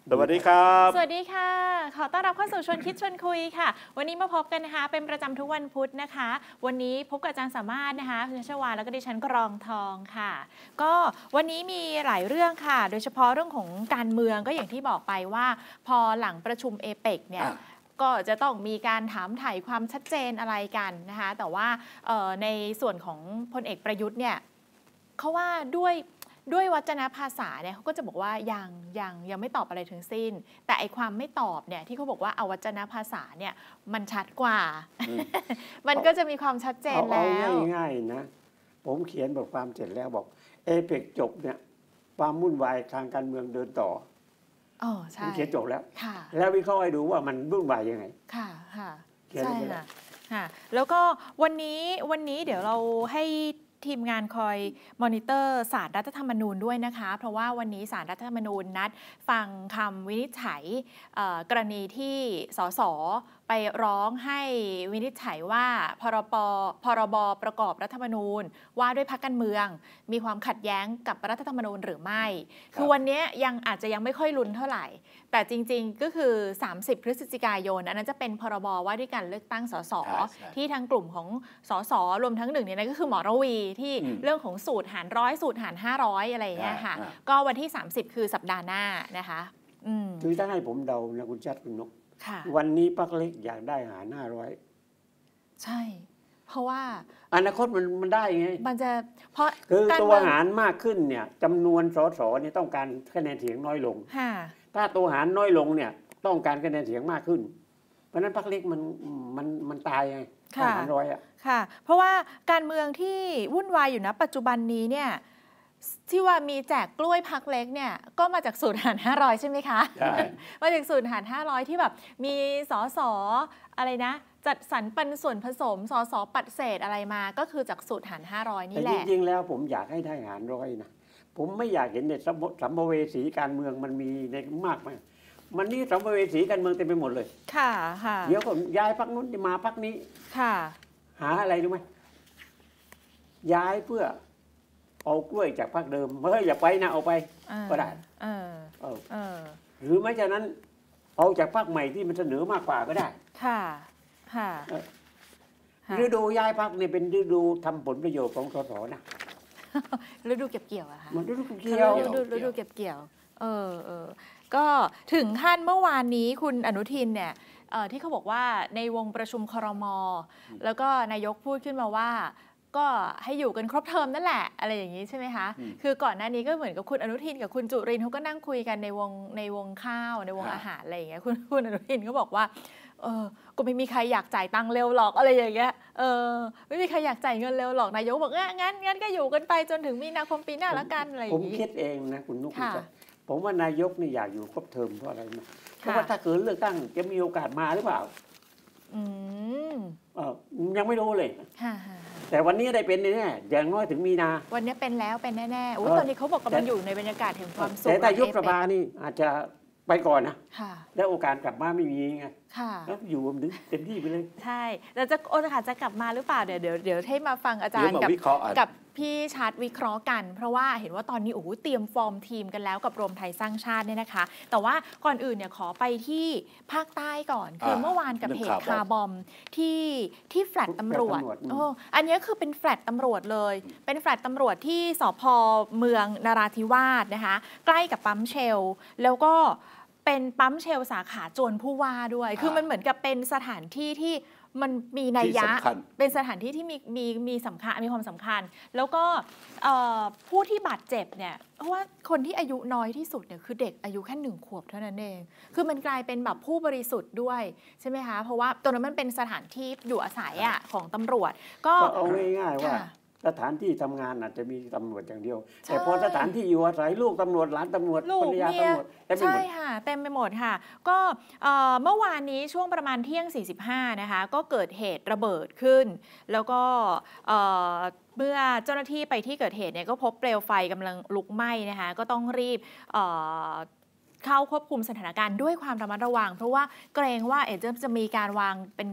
สวัสดีครับสวัสดีค่ะขอต้อนรับเข้าสู่ชวนคิดชวนคุยค่ะวันนี้มาพบกันนะคะเป็นประจำทุกวันพุธนะคะวันนี้พบกับอาจารย์สามารถนะคะคุณชวาแล้วก็ดิฉันกรองทองค่ะก็วันนี้มีหลายเรื่องค่ะโดยเฉพาะเรื่องของการเมืองก็อย่างที่บอกไปว่าพอหลังประชุมเอเปกเนี่ยก็จะต้องมีการถามถ่ายความชัดเจนอะไรกันนะคะแต่ว่าในส่วนของพลเอกประยุทธ์เนี่ยเขาว่าด้วยวจนภาษาเนี่ยเขาก็จะบอกว่ายังไม่ตอบอะไรทั้งสิ้นแต่ไอความไม่ตอบเนี่ยที่เขาบอกว่าเอาวจนภาษาเนี่ยมันชัดกว่า มันก็จะมีความชัดเจนแล้วเอาง่ายๆนะผมเขียนบทความเสร็จแล้วบอกเอเปกจบเนี่ยความวุ่นวายทางการเมืองเดินต่ออ๋อใช่ผมเขียนจบแล้วค่ะแล้ววิเคราะห์ให้ดูว่ามันวุ่นวายยังไงค่ะค่ะใช่ค่ะค่ะแล้วก็วันนี้เดี๋ยวเราให้ทีมงานคอยมอนิเตอร์ศาลรัฐธรรมนูญด้วยนะคะเพราะว่าวันนี้ศาลรัฐธรรมนูญนัดฟังคำวินิจฉัยกรณีที่สสไปร้องให้วินิจฉัยว่าพรบประกอบรัฐธรรมนูญว่าด้วยพรรคการเมืองมีความขัดแย้งกับรัฐธรรมนูญหรือไม่คือวันนี้อาจจะยังไม่ค่อยลุ้นเท่าไหร่แต่จริงๆก็คือ30พฤศจิกายนอันนั้นจะเป็นพรบว่าด้วยการเลือกตั้งสสที่ทางกลุ่มของสสรวมทั้งหนึ่งในนั้นก็คือหมอระวีที่เรื่องของสูตรหาร100สูตรหาร500อะไรอย่างเงี้ยค่ะก็วันที่30คือสัปดาห์หน้านะคะคือถ้าให้ผมเดานะคุณชัดคุณนกวันนี้พรรคเล็กอยากได้หาร500 ใช่เพราะว่าอนาคตมันได้ไงมันจะเพราะคือตัวหารมากขึ้นเนี่ยจำนวนสสเนี่ยต้องการคะแนนเสียงน้อยลงถ้าตัวหารน้อยลงเนี่ยต้องการคะแนนเสียงมากขึ้นเพราะนั้นพรรคเล็กมันตายไงหารร้อยอ่ะค่ะเพราะว่าการเมืองที่วุ่นวายอยู่ณปัจจุบันนี้เนี่ยที่ว่ามีแจกกล้วยพรรคเล็กเนี่ยก็มาจากสูตรหาร500ใช่ไหมคะใช่มาจากสูตรหาร500ที่แบบมีสสอะไรนะจัดสรรปันส่วนผสมสสปัดเศษอะไรมาก็คือจากสูตรหาร500นี่แหละแต่จริงๆแล้วผมอยากให้ได้หารร้อยนะผมไม่อยากเห็นในสัมภเวสีการเมืองมันมีในมากมายมันนี่สัมภเวสีการเมืองเต็มไปหมดเลยค่ะค่ะเดี๋ยวก็ย้ายพรรคนู้นมาพรรคนี้ค่ะหาอะไรรู้ไหมย้ายเพื่อเอากล้วยจากพรรคเดิมเฮ้ยอย่าไปนะเอาไปก็ได้หรือไม่ฉะนั้นเอาจากพรรคใหม่ที่มันเสนอมากกว่าก็ได้ค่ะค่ะฤดูย้ายพรรคเนี่ยเป็นฤดูทำผลประโยชน์ของสสนะฤดูเก็บเกี่ยวอะค่ะมันฤดูเก็บเกี่ยวฤดูเก็บเกี่ยวก็ถึงขั้นเมื่อวานนี้คุณอนุทินเนี่ยที่เขาบอกว่าในวงประชุมครม.แล้วก็นายกพูดขึ้นมาว่าก็ให้อยู่กันครบเทอมนั่นแหละอะไรอย่างนี้ใช่ไหมคะคือก่อนหน้านี้ก็เหมือนกับคุณอนุทินกับคุณจุรินทร์เขาก็นั่งคุยกันในวงข้าวในวงอาหารอะไรอย่างเงี้ยคุณอนุทินก็บอกว่าก็ไม่มีใครอยากจ่ายตังค์เร็วหรอกอะไรอย่างเงี้ยไม่มีใครอยากจ่ายเงินเร็วหรอกนายกบอกงั้นก็อยู่กันไปจนถึงมีนาคมปีหน้าแล้วกันอะไรอย่างนี้ผมคิดเองนะคุณนุ๊กผมว่านายกนี่อยากอยู่ครบเทอมเพราะอะไรนะเพราะว่าถ้าเกิดเลือกตั้งจะมีโอกาสมาหรือเปล่ายังไม่รู้เลยแต่วันนี้ได้เป็นแน่อย่างน้อยถึงมีนาวันนี้เป็นแล้วเป็นแน่ๆตอนนี้เขาบอกกำลังอยู่ในบรรยากาศแห่งความสุขแต่ถ้ายุบสภานี่อาจจะไปก่อนนะแล้วโอกาสกลับมาไม่มีไงแล้วอยู่เต็มที่ไปเลยใช่แล้วโอกาสจะกลับมาหรือเปล่าเดี๋ยวให้มาฟังอาจารย์กับพี่ชัดวิเคราะห์กันเพราะว่าเห็นว่าตอนนี้เตรียมฟอร์มทีมกันแล้วกับรวมไทยสร้างชาติเนี่ยนะคะแต่ว่าก่อนอื่นเนี่ยขอไปที่ภาคใต้ก่อนคือเมื่อวานกับเหตุคาร์บอมที่แฟลตตำรวจอันนี้คือเป็นแฟลตตำรวจเลยเป็นแฟลตตำรวจที่สภ.เมืองนราธิวาสนะคะใกล้กับปั๊มเชลแล้วก็เป็นปั๊มเชลสาขาจวนผู้ว่าด้วยคือมันเหมือนกับเป็นสถานที่ที่มันมีนัยยะเป็นสถานที่ที่มีสำคัญมีความสำคัญแล้วก็ผู้ที่บาดเจ็บเนี่ยเพราะว่าคนที่อายุน้อยที่สุดเนี่ยคือเด็กอายุแค่1 ขวบเท่านั้นเองคือมันกลายเป็นแบบผู้บริสุทธิ์ด้วยใช่ไหมคะเพราะว่าตรงนั้นมันเป็นสถานที่อยู่อาศัยของตำรวจก็เอาง่ายๆว่าสถานที่ทำงานอาจจะมีตำรวจอย่างเดียวแต่พอสถานที่อยู่อาศัยลูกตำรวจหลานตำรวจภรรยาตำรวจใช่ค่ะเต็มไปหมดค่ะก็เมื่อวานนี้ช่วงประมาณเที่ยง45นะคะก็เกิดเหตุระเบิดขึ้นแล้วก็เมื่อเจ้าหน้าที่ไปที่เกิดเหตุเนี่ยก็พบเปลวไฟกำลังลุกไหม้นะคะก็ต้องรีบเข้าควบคุมสถานการณ์ด้วยความระมัดระวังเพราะว่าเกรงว่าจะมีการวางเป็นแบบ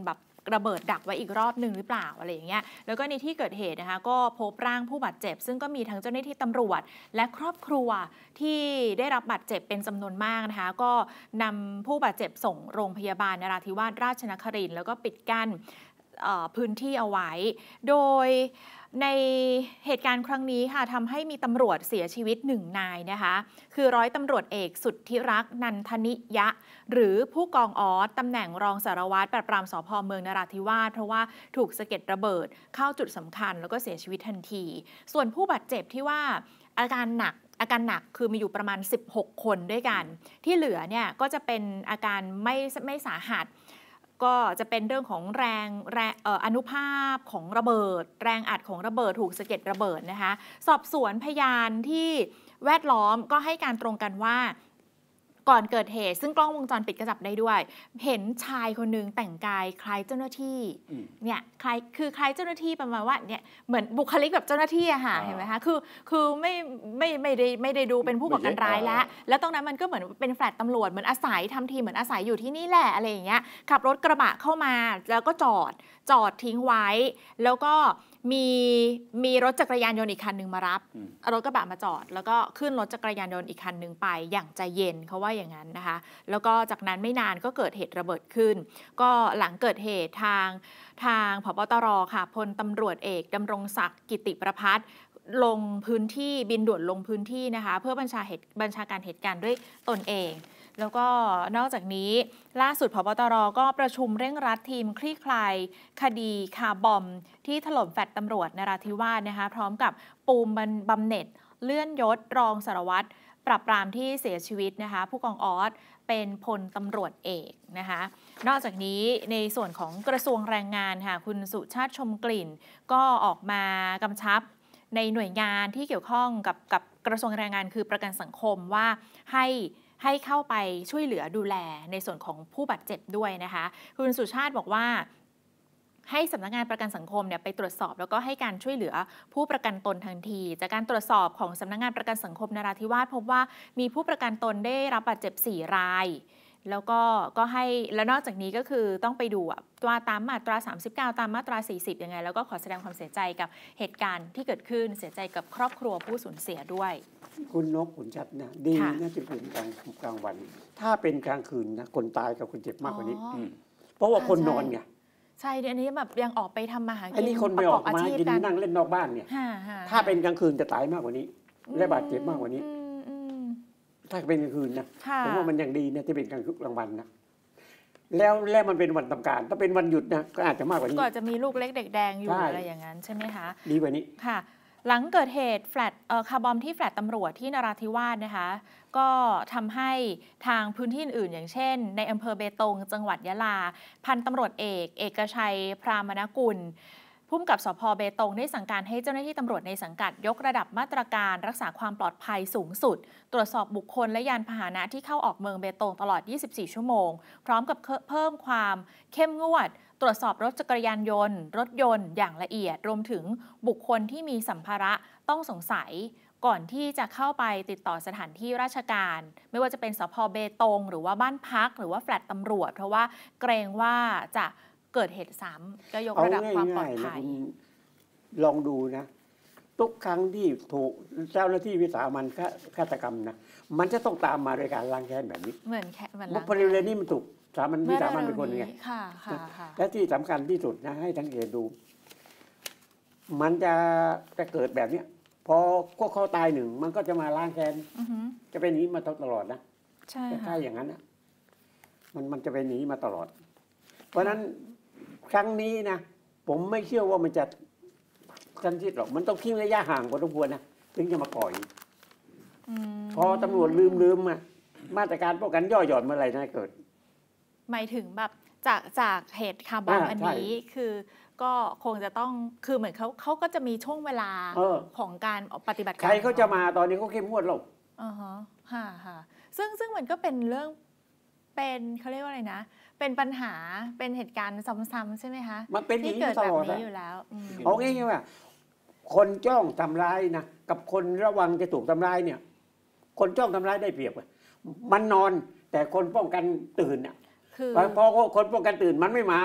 ระเบิดดักไว้อีกรอบหนึ่งหรือเปล่าอะไรอย่างเงี้ยแล้วก็ในที่เกิดเหตุนะคะก็พบร่างผู้บาดเจ็บซึ่งก็มีทั้งเจ้าหน้าที่ตำรวจและครอบครัวที่ได้รับบาดเจ็บเป็นจำนวนมากนะคะก็นำผู้บาดเจ็บส่งโรงพยาบาลนราธิวาสราชนครินทร์แล้วก็ปิดกั้นพื้นที่เอาไว้โดยในเหตุการณ์ครั้งนี้ค่ะทำให้มีตำรวจเสียชีวิต1 นายนะคะคือร้อยตำรวจเอกสุทธิรักษ์นันทนิยะหรือผู้กองออสตำแหน่งรองสารวัตรปราบปรามสภ.เมืองนราธิวาสเพราะว่าถูกสะเก็ดระเบิดเข้าจุดสำคัญแล้วก็เสียชีวิตทันทีส่วนผู้บาดเจ็บที่ว่าอาการหนักคือมีอยู่ประมาณ16 คนด้วยกันที่เหลือเนี่ยก็จะเป็นอาการไม่สาหัสก็จะเป็นเรื่องของแรงอนุภาพของระเบิดแรงอัดของระเบิดถูกสะเก็ดระเบิดนะคะสอบสวนพยานที่แวดล้อมก็ให้การตรงกันว่าก่อนเกิดเหตุซึ่งกล้องวงจรปิดก็จับได้ด้วยเห็นชายคนนึงแต่งกายคล้ายเจ้าหน้าที่เนี่ยคล้ายเจ้าหน้าที่ประมาณว่าเนี่ยเหมือนบุคลิกแบบเจ้าหน้าที่อะค่ะเห็นไหมคะคือไม่ได้ดูเป็นผู้ก่อการร้ายแล้วตรงนั้นมันก็เหมือนเป็นแฟลตตำรวจเหมือนอาศัยทำทีเหมือนอาศัยอยู่ที่นี่แหละอะไรอย่างเงี้ยขับรถกระบะเข้ามาแล้วก็จอดทิ้งไว้แล้วก็มีรถจักรยานยนต์อีกคันหนึ่งมารับรถกระบะมาจอดแล้วก็ขึ้นรถจักรยานยนต์อีกคันหนึ่งไปอย่างใจเย็นเขาว่าอย่างนั้นนะคะแล้วก็จากนั้นไม่นานก็เกิดเหตุระเบิดขึ้นก็หลังเกิดเหตุทางผบ.ตร.ค่ะพลตำรวจเอกดำรงศักดิ์กิติประภัสลงพื้นที่บินด่วนลงพื้นที่นะคะเพื่อบัญชาการเหตุการณ์ด้วยตนเองแล้วก็นอกจากนี้ล่าสุดผบ.ตร.ก็ประชุมเร่งรัดทีมคลี่คลายคดีคาร์บอมที่ถล่มแฟลตตำรวจนราธิวาสนะคะพร้อมกับปูมบำเหน็จเลื่อนยศรองสารวัตรปราบปรามที่เสียชีวิตนะคะผู้กองออสเป็นพลตำรวจเอกนะคะนอกจากนี้ในส่วนของกระทรวงแรงงานค่ะคุณสุชาติชมกลิ่นก็ออกมากำชับในหน่วยงานที่เกี่ยวข้องกับกระทรวงแรงงานคือประกันสังคมว่าให้เข้าไปช่วยเหลือดูแลในส่วนของผู้บาดเจ็บด้วยนะคะคุณสุชาติบอกว่าให้สำนักงานประกันสังคมเนี่ยไปตรวจสอบแล้วก็ให้การช่วยเหลือผู้ประกันตนทันทีจากการตรวจสอบของสำนักงานประกันสังคมนราธิวาสพบว่ามีผู้ประกันตนได้รับบาดเจ็บ4 รายแล้วก็ให้แล้วนอกจากนี้ก็คือต้องไปดูว่าตามมาตรา39ตามมาตรา40ยังไงแล้วก็ขอแสดงความเสียใจกับเหตุการณ์ที่เกิดขึ้นเสียใจกับครอบครัวผู้สูญเสียด้วยคุณนกคุณชัดนะดีนะจะเป็นกลางวันถ้าเป็นกลางคืนนะคนตายกับคนเจ็บมากกว่านี้เพราะว่าคนนอนไงใช่อันนี้แบบยังออกไปทำมาหากินอันนี้คนไปออกมากินนั่งเล่นนอกบ้านเนี่ยถ้าเป็นกลางคืนจะตายมากกว่านี้และบาดเจ็บมากกว่านี้ถ้าเป็นกลางคืนนะผมว่ามันยังดีนะที่เป็นกลางวันนะแล้วมันเป็นวันทำการถ้าเป็นวันหยุดนะก็อาจจะมากกว่านี้ก็จะมีลูกเล็กเด็กแดงอยู่อะไรอย่างนั้นใช่ไหมคะดีกว่านี้ค่ะหลังเกิดเหตุแฟลตคาร์บอมที่แฟลตตำรวจที่นราธิวาสนะคะก็ทำให้ทางพื้นที่อื่นอย่างเช่นในอำเภอเบตงจังหวัดยะลาพันตำรวจเอกชัยพรามนกุลผู้กำกับสภ.เบตงได้สั่งการให้เจ้าหน้าที่ตำรวจในสังกัดยกระดับมาตรการรักษาความปลอดภัยสูงสุดตรวจสอบบุคคลและยานพาหนะที่เข้าออกเมืองเบตงตลอด24 ชั่วโมงพร้อมกับเพิ่มความเข้มงวดตรวจสอบรถจักรยานยนต์รถยนต์อย่างละเอียดรวมถึงบุคคลที่มีสัมภาระต้องสงสัยก่อนที่จะเข้าไปติดต่อสถานที่ราชการไม่ว่าจะเป็นสภ.เบตงหรือว่าบ้านพักหรือว่าแฟลตตำรวจเพราะว่าเกรงว่าจะเกิดเหตุซ้ำก็ยกระดับความปลอดภัยลองดูนะทุกครั้งที่ถูกเจ้าหน้าที่วิสามันฆาตกรรมนะมันจะต้องตามมาโดยการล้างแค้นแบบนี้เหมือนบริเวณนี้มันถูกวิสามันเป็นคนไงและที่สำคัญที่สุดนะให้สังเกตดูมันจะเกิดแบบนี้พอพวกเขาตายหนึ่งมันก็จะมาล้างแค้นจะเป็นนี้มาตลอดนะใช่ถ้าอย่างนั้นนะมันจะเป็นนี้มาตลอดเพราะนั้นครั้งนี้นะผมไม่เชื่อว่ามันจะกันชิดหรอกมันต้องทิ้งระยะห่างพอสมควรนะถึงจะมาปล่อยพอตำรวจลืมมาตรการป้องกันย่อหย่อนเมื่อไหร่นะเกิดหมายถึงแบบจากเหตุคาร์บอมอันนี้คือก็คงจะต้องคือเหมือนเขาก็จะมีช่วงเวลาของการปฏิบัติการใครเขาจะมาตอนนี้เขาเข้มงวดหรอกค่ะซึ่งมันก็เป็นเรื่องเป็นเขาเรียกว่าอะไรนะเป็นปัญหาเป็นเหตุการณ์ซ้ำๆใช่ไหมคะมันเป็นที่เกิดแบบนี้อยู่แล้วเอาง่ายๆว่าคนจ้องทำร้ายนะกับคนระวังจะถูกทำร้ายเนี่ยคนจ้องทำร้ายได้เปรียบมันนอนแต่คนป้องกันตื่นพอคนป้องกันตื่นมันไม่มา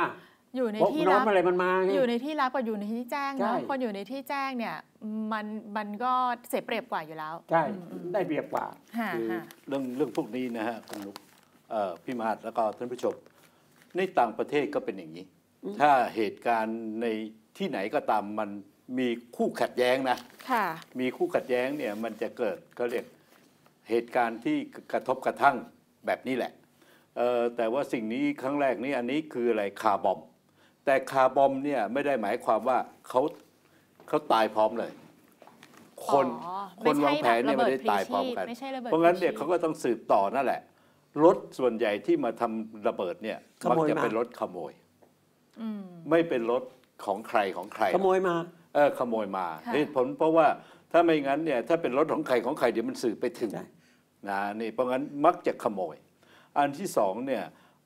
อยู่ในที่ลับอะไรมันมาอยู่ในที่ลับกับอยู่ในที่แจ้งนะคนอยู่ในที่แจ้งเนี่ยมันก็เสียเปรียบกว่าอยู่แล้วใช่ได้เปรียบกว่าเรื่องพวกนี้นะฮะคุณนุ๊กพี่มาศแล้วก็ท่านผู้ชมในต่างประเทศก็เป็นอย่างนี้ถ้าเหตุการณ์ในที่ไหนก็ตามมันมีคู่ขัดแย้งนะมีคู่ขัดแย้งเนี่ยมันจะเกิดก็เรียกเหตุการณ์ที่กระทบกระทั่งแบบนี้แหละแต่ว่าสิ่งนี้ครั้งแรกนี่อันนี้คืออะไรคาร์บอมแต่คาร์บอมเนี่ยไม่ได้หมายความว่าเขาตายพร้อมเลยคนวางแผนเนี่ยไม่ได้ตายพร้อมกันเพราะงั้นเนี่ยเขาก็ต้องสืบต่อนั่นแหละรถส่วนใหญ่ที่มาทำระเบิดเนี่ยมักจะเป็นรถขโมยไม่เป็นรถของใครขโมยมาขโมยมาเหตุผลเพราะว่าถ้าไม่งั้นเนี่ยถ้าเป็นรถของใครเดี๋ยวมันสืบไปถึงนะนี่เพราะงั้นมักจะขโมยอันที่สองเนี่ย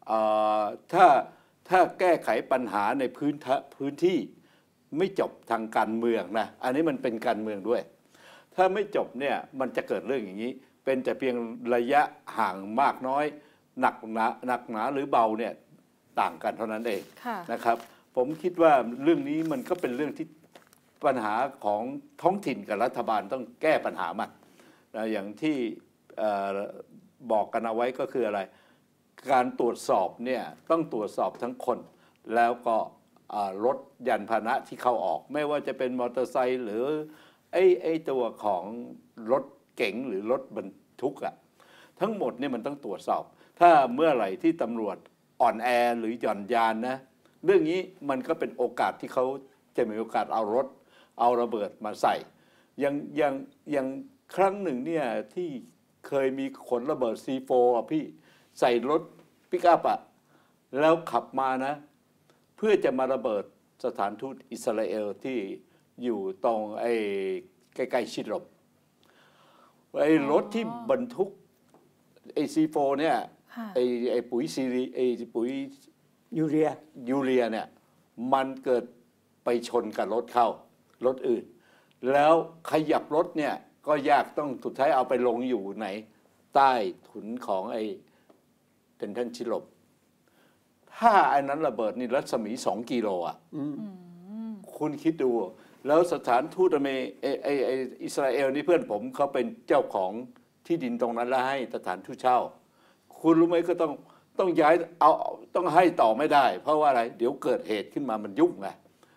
ถ้าแก้ไขปัญหาในพื้นที่ไม่จบทางการเมืองนะอันนี้มันเป็นการเมืองด้วยถ้าไม่จบเนี่ยมันจะเกิดเรื่องอย่างนี้เป็นแต่เพียงระยะห่างมากน้อยหนักหนาหรือเบาเนี่ยต่างกันเท่านั้นเองนะครับผมคิดว่าเรื่องนี้มันก็เป็นเรื่องที่ปัญหาของท้องถิ่นกับรัฐบาลต้องแก้ปัญหามันนะอย่างที่บอกกันเอาไว้ก็คืออะไรการตรวจสอบเนี่ยต้องตรวจสอบทั้งคนแล้วก็รถยานพาหนะที่เข้าออกไม่ว่าจะเป็นมอเตอร์ไซค์หรือไอ้ตัวของรถเก๋งหรือรถบรรทุกอะทั้งหมดเนี่ยมันต้องตรวจสอบถ้าเมื่อไหร่ที่ตำรวจอ่อนแอหรือหย่อนยานนะเรื่องนี้มันก็เป็นโอกาสที่เขาจะมีโอกาสเอาระเบิดมาใส่อย่างครั้งหนึ่งเนี่ยที่เคยมีขนระเบิด C4 อ่ะพี่ใส่รถปิกอัพอ่ะแล้วขับมานะเพื่อจะมาระเบิดสถานทูตอิสราเอลที่อยู่ตรงใกล้ๆชิดลมรถที่บรรทุกC4 เนี่ยปุ๋ยปุ๋ยยูเรียเนี่ยมันเกิดไปชนกับรถรถอื่นแล้วขยับรถเนี่ยก็ยากต้องสุดท้ายเอาไปลงอยู่ไหนใต้ถุนของเป็นท่านชิลมถ้าอันนั้นระเบิดนี่รัศมี2 กิโลอ่ะคุณคิดดูแล้วสถานทูตอิสราเอลนี่เพื่อนผมเขาเป็นเจ้าของที่ดินตรงนั้นแล้วให้สถานทูตเช่าคุณรู้ไหมก็ต้องย้ายต้องให้ต่อไม่ได้เพราะว่าอะไรเดี๋ยวเกิดเหตุขึ้นมามันยุ่งไง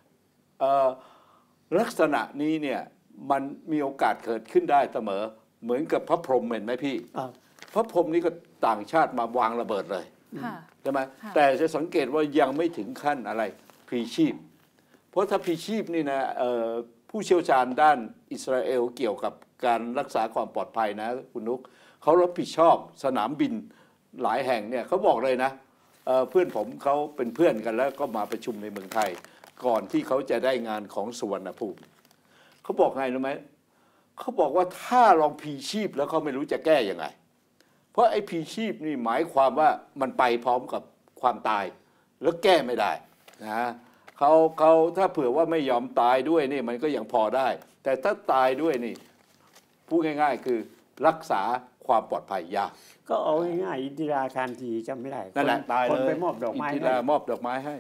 ลักษณะนี้เนี่ยมันมีโอกาสเกิดขึ้นได้เสมอเหมือนกับพระพรหมเห็นไหมพี่พระพรหมนี่ก็ต่างชาติมาวางระเบิดเลยใช่ไหมแต่จะสังเกตว่ายังไม่ถึงขั้นอะไรพลีชีพเพราะถ้าพลีชีพนี่นะผู้เชี่ยวชาญด้านอิสราเอลเกี่ยวกับการรักษาความปลอดภัยนะคุณนุ๊กเขารับผิดชอบสนามบินหลายแห่งเนี่ยเขาบอกเลยนะเพื่อนผมเขาเป็นเพื่อนกันแล้วก็มาประชุมในเมืองไทยก่อนที่เขาจะได้งานของสุวรรณภูมิเขาบอกไงรู้ไหมเขาบอกว่าถ้าลองพลีชีพแล้วเขาไม่รู้จะแก้ยังไงเพราะไอ้พลีชีพนี่หมายความว่ามันไปพร้อมกับความตายแล้วแก้ไม่ได้นะเขาถ้าเผื่อว่าไม่ยอมตายด้วยนี่มันก็ยังพอได้แต่ถ้าตายด้วยนี่พูดง่ายๆคือรักษาความปลอดภัยยากก็เอาง่ายๆอินทิราคารทีจำไม่ได้นั่นแหละตายเลยคนไปมอบดอกไม้อินทิรามอบดอกไม้ให้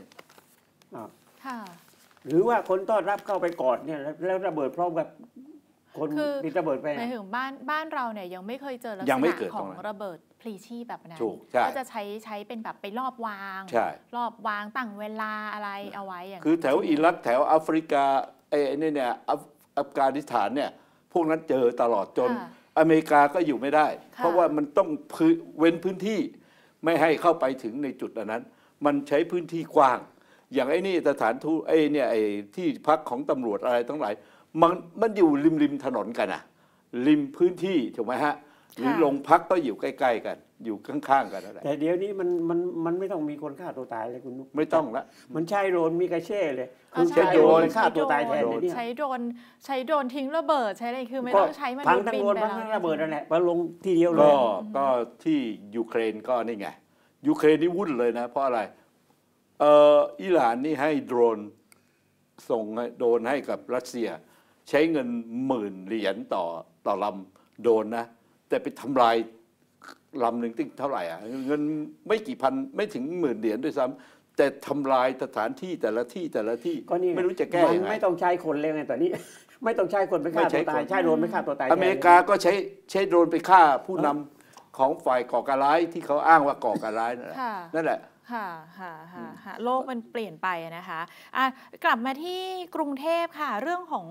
หรือว่าคนต้อนรับเข้าไปกอดเนี่ยแล้วระเบิดพร้อมกับคนที่ระเบิดไปหมายถึงบ้านเราเนี่ยยังไม่เคยเจอลักษณะของระเบิดพลีชีพแบบนั้นก็จะใช้เป็นแบบไปรอบวางตั้งเวลาอะไรเอาไว้อย่างคือแถวอิรักแถวแอฟริกาเนี่ยอัฟกานิสถานเนี่ยพวกนั้นเจอตลอดจนอเมริกาก็อยู่ไม่ได้เพราะว่ามันต้องเว้นพื้นที่ไม่ให้เข้าไปถึงในจุดนั้นมันใช้พื้นที่กว้างอย่างนี่สถานทูตเนี่ยที่พักของตำรวจอะไรทั้งหลายมันอยู่ริมถนนกันนะริมพื้นที่ถูกไหมฮะหรือโรงพักก็อยู่ใกล้ๆกันอยู่ข้างๆกันอะไรแต่เดี๋ยวนี้มันไม่ต้องมีคนฆ่าตัวตายเลยคุณนุ๊กไม่ต้องละมันใช้โดรนมีกระเช่เลยคือใช้โดรนฆ่าตัวตายแทนใช้โดรนทิ้งระเบิดใช้อะไรคือไม่ต้องใช้มันพังทั้งโดรนพังทั้งระเบิดนั่นแหละมาลงทีเดียวเลยก็ที่ยูเครนก็นี่ไงยูเครนนี่วุ่นเลยนะเพราะอะไรอิหร่านนี่ให้โดรนส่งโดรนให้กับรัสเซียใช้เงิน$10,000ต่อลำโดรนนะแต่ไปทำลายลำหนึ่งตั้งเท่าไหร่อ่ะเงินไม่กี่พันไม่ถึง$10,000ด้วยซ้ำแต่ทำลายสถานที่แต่ละที่ก็นี่ไม่รู้จะแก้ยังไงไม่ต้องใช้คนเลยไงตอนนี้ไม่ต้องใช้คนไปฆ่าตัวตายใช้โดรนไปฆ่าตัวตายอเมริกาก็ใช้โดรนไปฆ่าผู้นำของฝ่ายก่อการร้ายที่เขาอ้างว่าก่อการร้ายนั่นแหละค่ะโลกมันเปลี่ยนไปนะคะกลับมาที่กรุงเทพค่ะเรื่องของ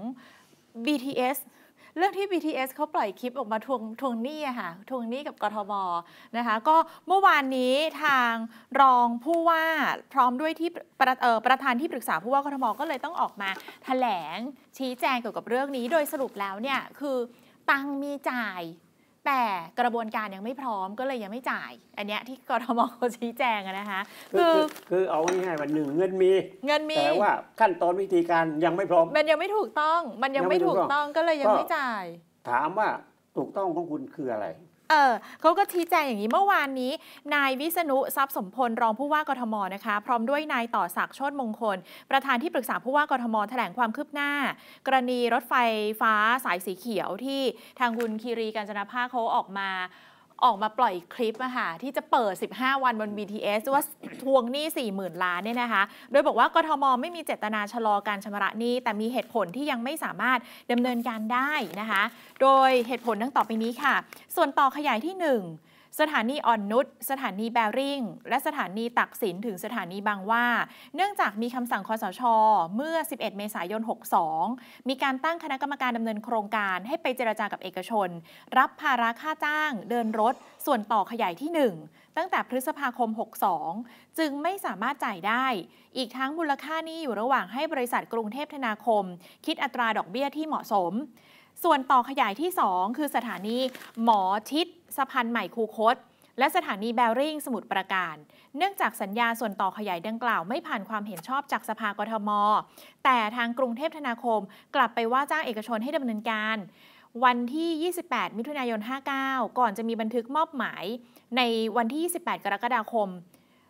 BTS เรื่องที่ BTS เขาปล่อยคลิปออกมาทวงหนี้ค่ะทวงหนี้กับกทมนะคะก็เมื่อวานนี้ทางรองผู้ว่าพร้อมด้วยที่ประธานที่ปรึกษาผู้ว่ากทมก็เลยต้องออกมาแถลงชี้แจงเกี่ยวกับเรื่องนี้โดยสรุปแล้วเนี่ยคือตังมีจ่ายแต่กระบวนการยังไม่พร้อมก็เลยยังไม่จ่ายอันเนี้ยที่กทมเขาชี้แจงนะคะคือเอาง่ายๆว่าหนึ่งเงินมีแต่ว่าขั้นตอนวิธีการยังไม่พร้อมมันยังไม่ถูกต้องก็เลยยังไม่จ่ายถามว่าถูกต้องของคุณคืออะไรเขาก็ชี้แจงอย่างนี้เมื่อวานนี้นายวิษณุทรัพย์สมพลรองผู้ว่ากทมนะคะพร้อมด้วยนายต่อศักดิ์โชติมงคลประธานที่ปรึกษาผู้ว่ากทมแถลงความคืบหน้ากรณีรถไฟฟ้าสายสีเขียวที่ทางคุณคีรีกาญจนภาเขาออกมาปล่อยคลิปที่จะเปิด15วันบน BTS ว่าทวงหนี้ 40,000 ล้านเนี่ยนะคะโดยบอกว่ากทมไม่มีเจตนาชะลอการชำระหนี้แต่มีเหตุผลที่ยังไม่สามารถดำเนินการได้นะคะโดยเหตุผลดังต่อไปนี้ค่ะส่วนต่อขยายที่ 1สถานีอ่อนนุชสถานีแบริ่งและสถานีตักสินถึงสถานีบางหว่าเนื่องจากมีคำสั่งคสช.เมื่อ11 เมษายน 62มีการตั้งคณะกรรมการดำเนินโครงการให้ไปเจรจากับเอกชนรับภาระค่าจ้างเดินรถส่วนต่อขยายที่ 1ตั้งแต่พฤษภาคม 62จึงไม่สามารถจ่ายได้อีกทั้งมูลค่านี้อยู่ระหว่างให้บริษัทกรุงเทพธนาคมคิดอัตราดอกเบี้ยที่เหมาะสมส่วนต่อขยายที่ 2คือสถานีหมอชิดสะพานใหม่คูคตและสถานีแบริ่งสมุทรปราการเนื่องจากสัญญาส่วนต่อขยายดังกล่าวไม่ผ่านความเห็นชอบจากสภากทมแต่ทางกรุงเทพธนาคมกลับไปว่าจ้างเอกชนให้ดำเนินการวันที่28มิถุนายน59ก่อนจะมีบันทึกมอบหมายในวันที่28กรกฎาคม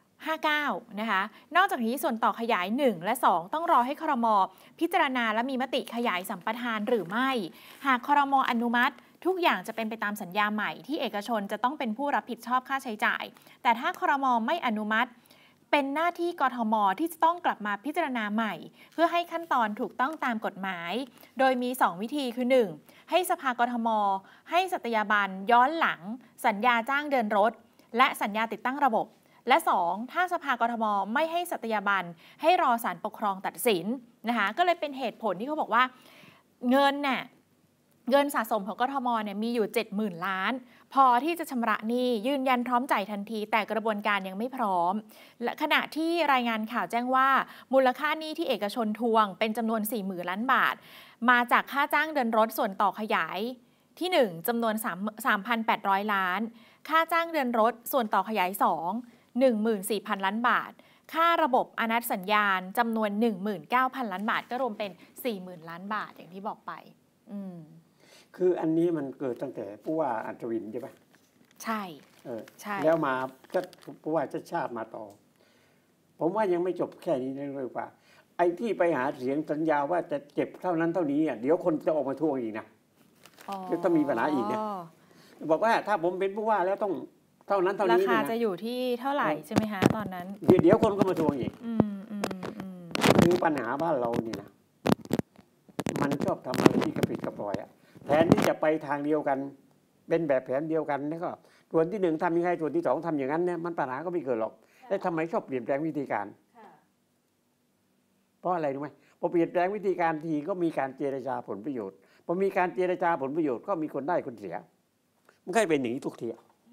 59นะคะนอกจากนี้ส่วนต่อขยาย1และ2ต้องรอให้ครม.พิจารณาและมีมติขยายสัมปทานหรือไม่หากครม.อนุมัติทุกอย่างจะเป็นไปตามสัญญาใหม่ที่เอกชนจะต้องเป็นผู้รับผิดชอบค่าใช้จ่ายแต่ถ้าครม.ไม่อนุมัติเป็นหน้าที่กทม.ที่จะต้องกลับมาพิจารณาใหม่เพื่อให้ขั้นตอนถูกต้องตามกฎหมายโดยมี2วิธีคือ 1. ให้สภากทม.ให้สัตยาบันย้อนหลังสัญญาจ้างเดินรถและสัญญาติดตั้งระบบและ 2. ถ้าสภากทม.ไม่ให้สัตยาบันให้รอศาลปกครองตัดสินนะคะก็เลยเป็นเหตุผลที่เขาบอกว่าเงินสะสมของกทม.มีอยู่ 70,000 ล้านพอที่จะชำระหนี้ยืนยันพร้อมจ่ายทันทีแต่กระบวนการยังไม่พร้อมและขณะที่รายงานข่าวแจ้งว่ามูลค่าหนี้ที่เอกชนทวงเป็นจำนวน 40,000 ล้านบาทมาจากค่าจ้างเดินรถส่วนต่อขยายที่1จำนวน 3,800 ล้านค่าจ้างเดินรถส่วนต่อขยาย2 14,000 ล้านบาทค่าระบบอนัตสัญญาณจำนวน 19,000 ล้านบาทก็รวมเป็น 40,000 ล้านบาทอย่างที่บอกไปคืออันนี้มันเกิดตั้งแต่ผู้ว่าอัศวินใช่ปะใช่แล้วมาก็ผู้ว่าชาติมาต่อผมว่ายังไม่จบแค่นี้เลยว่าไอ้ที่ไปหาเสียงสัญญาว่าจะเก็บเท่านั้นเท่านี้เดี๋ยวคนจะออกมาทวงอีกนะจะต้องมีปัญหาอีกนะบอกว่าถ้าผมเป็นผู้ว่าแล้วต้องเท่านั้นเท่านี้ราคาจะอยู่ที่เท่าไหร่ใช่ไหมคะตอนนั้นเดี๋ยวคนก็มาทวงอีกคือปัญหาบ้านเรานี่นะมันชอบทำอะไรที่กระปิดกระปล่อยแผนที่จะไปทางเดียวกันเป็นแบบแผนเดียวกันแล้วก็ส่วนที่1ทำยังไงส่วนที่2ทำอย่างนั้นเนี่ยมันปัญหาก็ไม่เกิดหรอกแล้วทำไมชอบเปลี่ยนแปลงวิธีการเพราะอะไรรู้ไหมพอเปลี่ยนแปลงวิธีการทีก็มีการเจรจาผลประโยชน์พอมีการเจรจาผลประโยชน์ก็มีคนได้คนเสียมันก็เป็นอย่างนี้ทุกที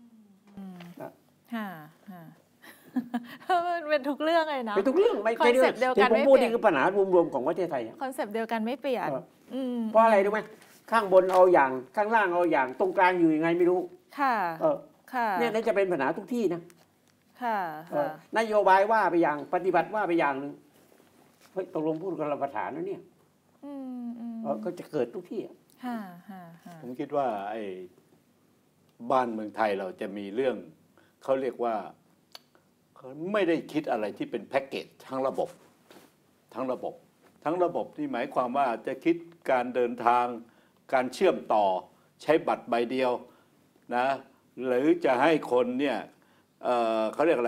มันเป็นทุกเรื่องเลยนะเป็นทุกเรื่องไม่ใช่เรื่องที่ผมพูดนี่คือปัญหารวมๆของประเทศไทยคอนเซปต์เดียวกันไม่เปลี่ยนเพราะอะไรรู้ไหมข้างบนเอาอย่างข้างล่างเอาอย่างตรงกลางอยู่ยังไงไม่รู้เนี่ยน่าจะเป็นปัญหาทุกที่นะนโยบายว่าไปอย่างปฏิบัติว่าไปอย่างนึงเฮ้ยตกลงพูดกันระประฐานนะเนี่ยก็จะเกิดทุกที่ผมคิดว่าไอ้บ้านเมืองไทยเราจะมีเรื่องเขาเรียกว่าเขาไม่ได้คิดอะไรที่เป็นแพ็กเกจทั้งระบบที่หมายความว่าจะคิดการเดินทางการเชื่อมต่อใช้บัตรใบเดียวนะหรือจะให้คนเนี่ยเขาเรียกอะไร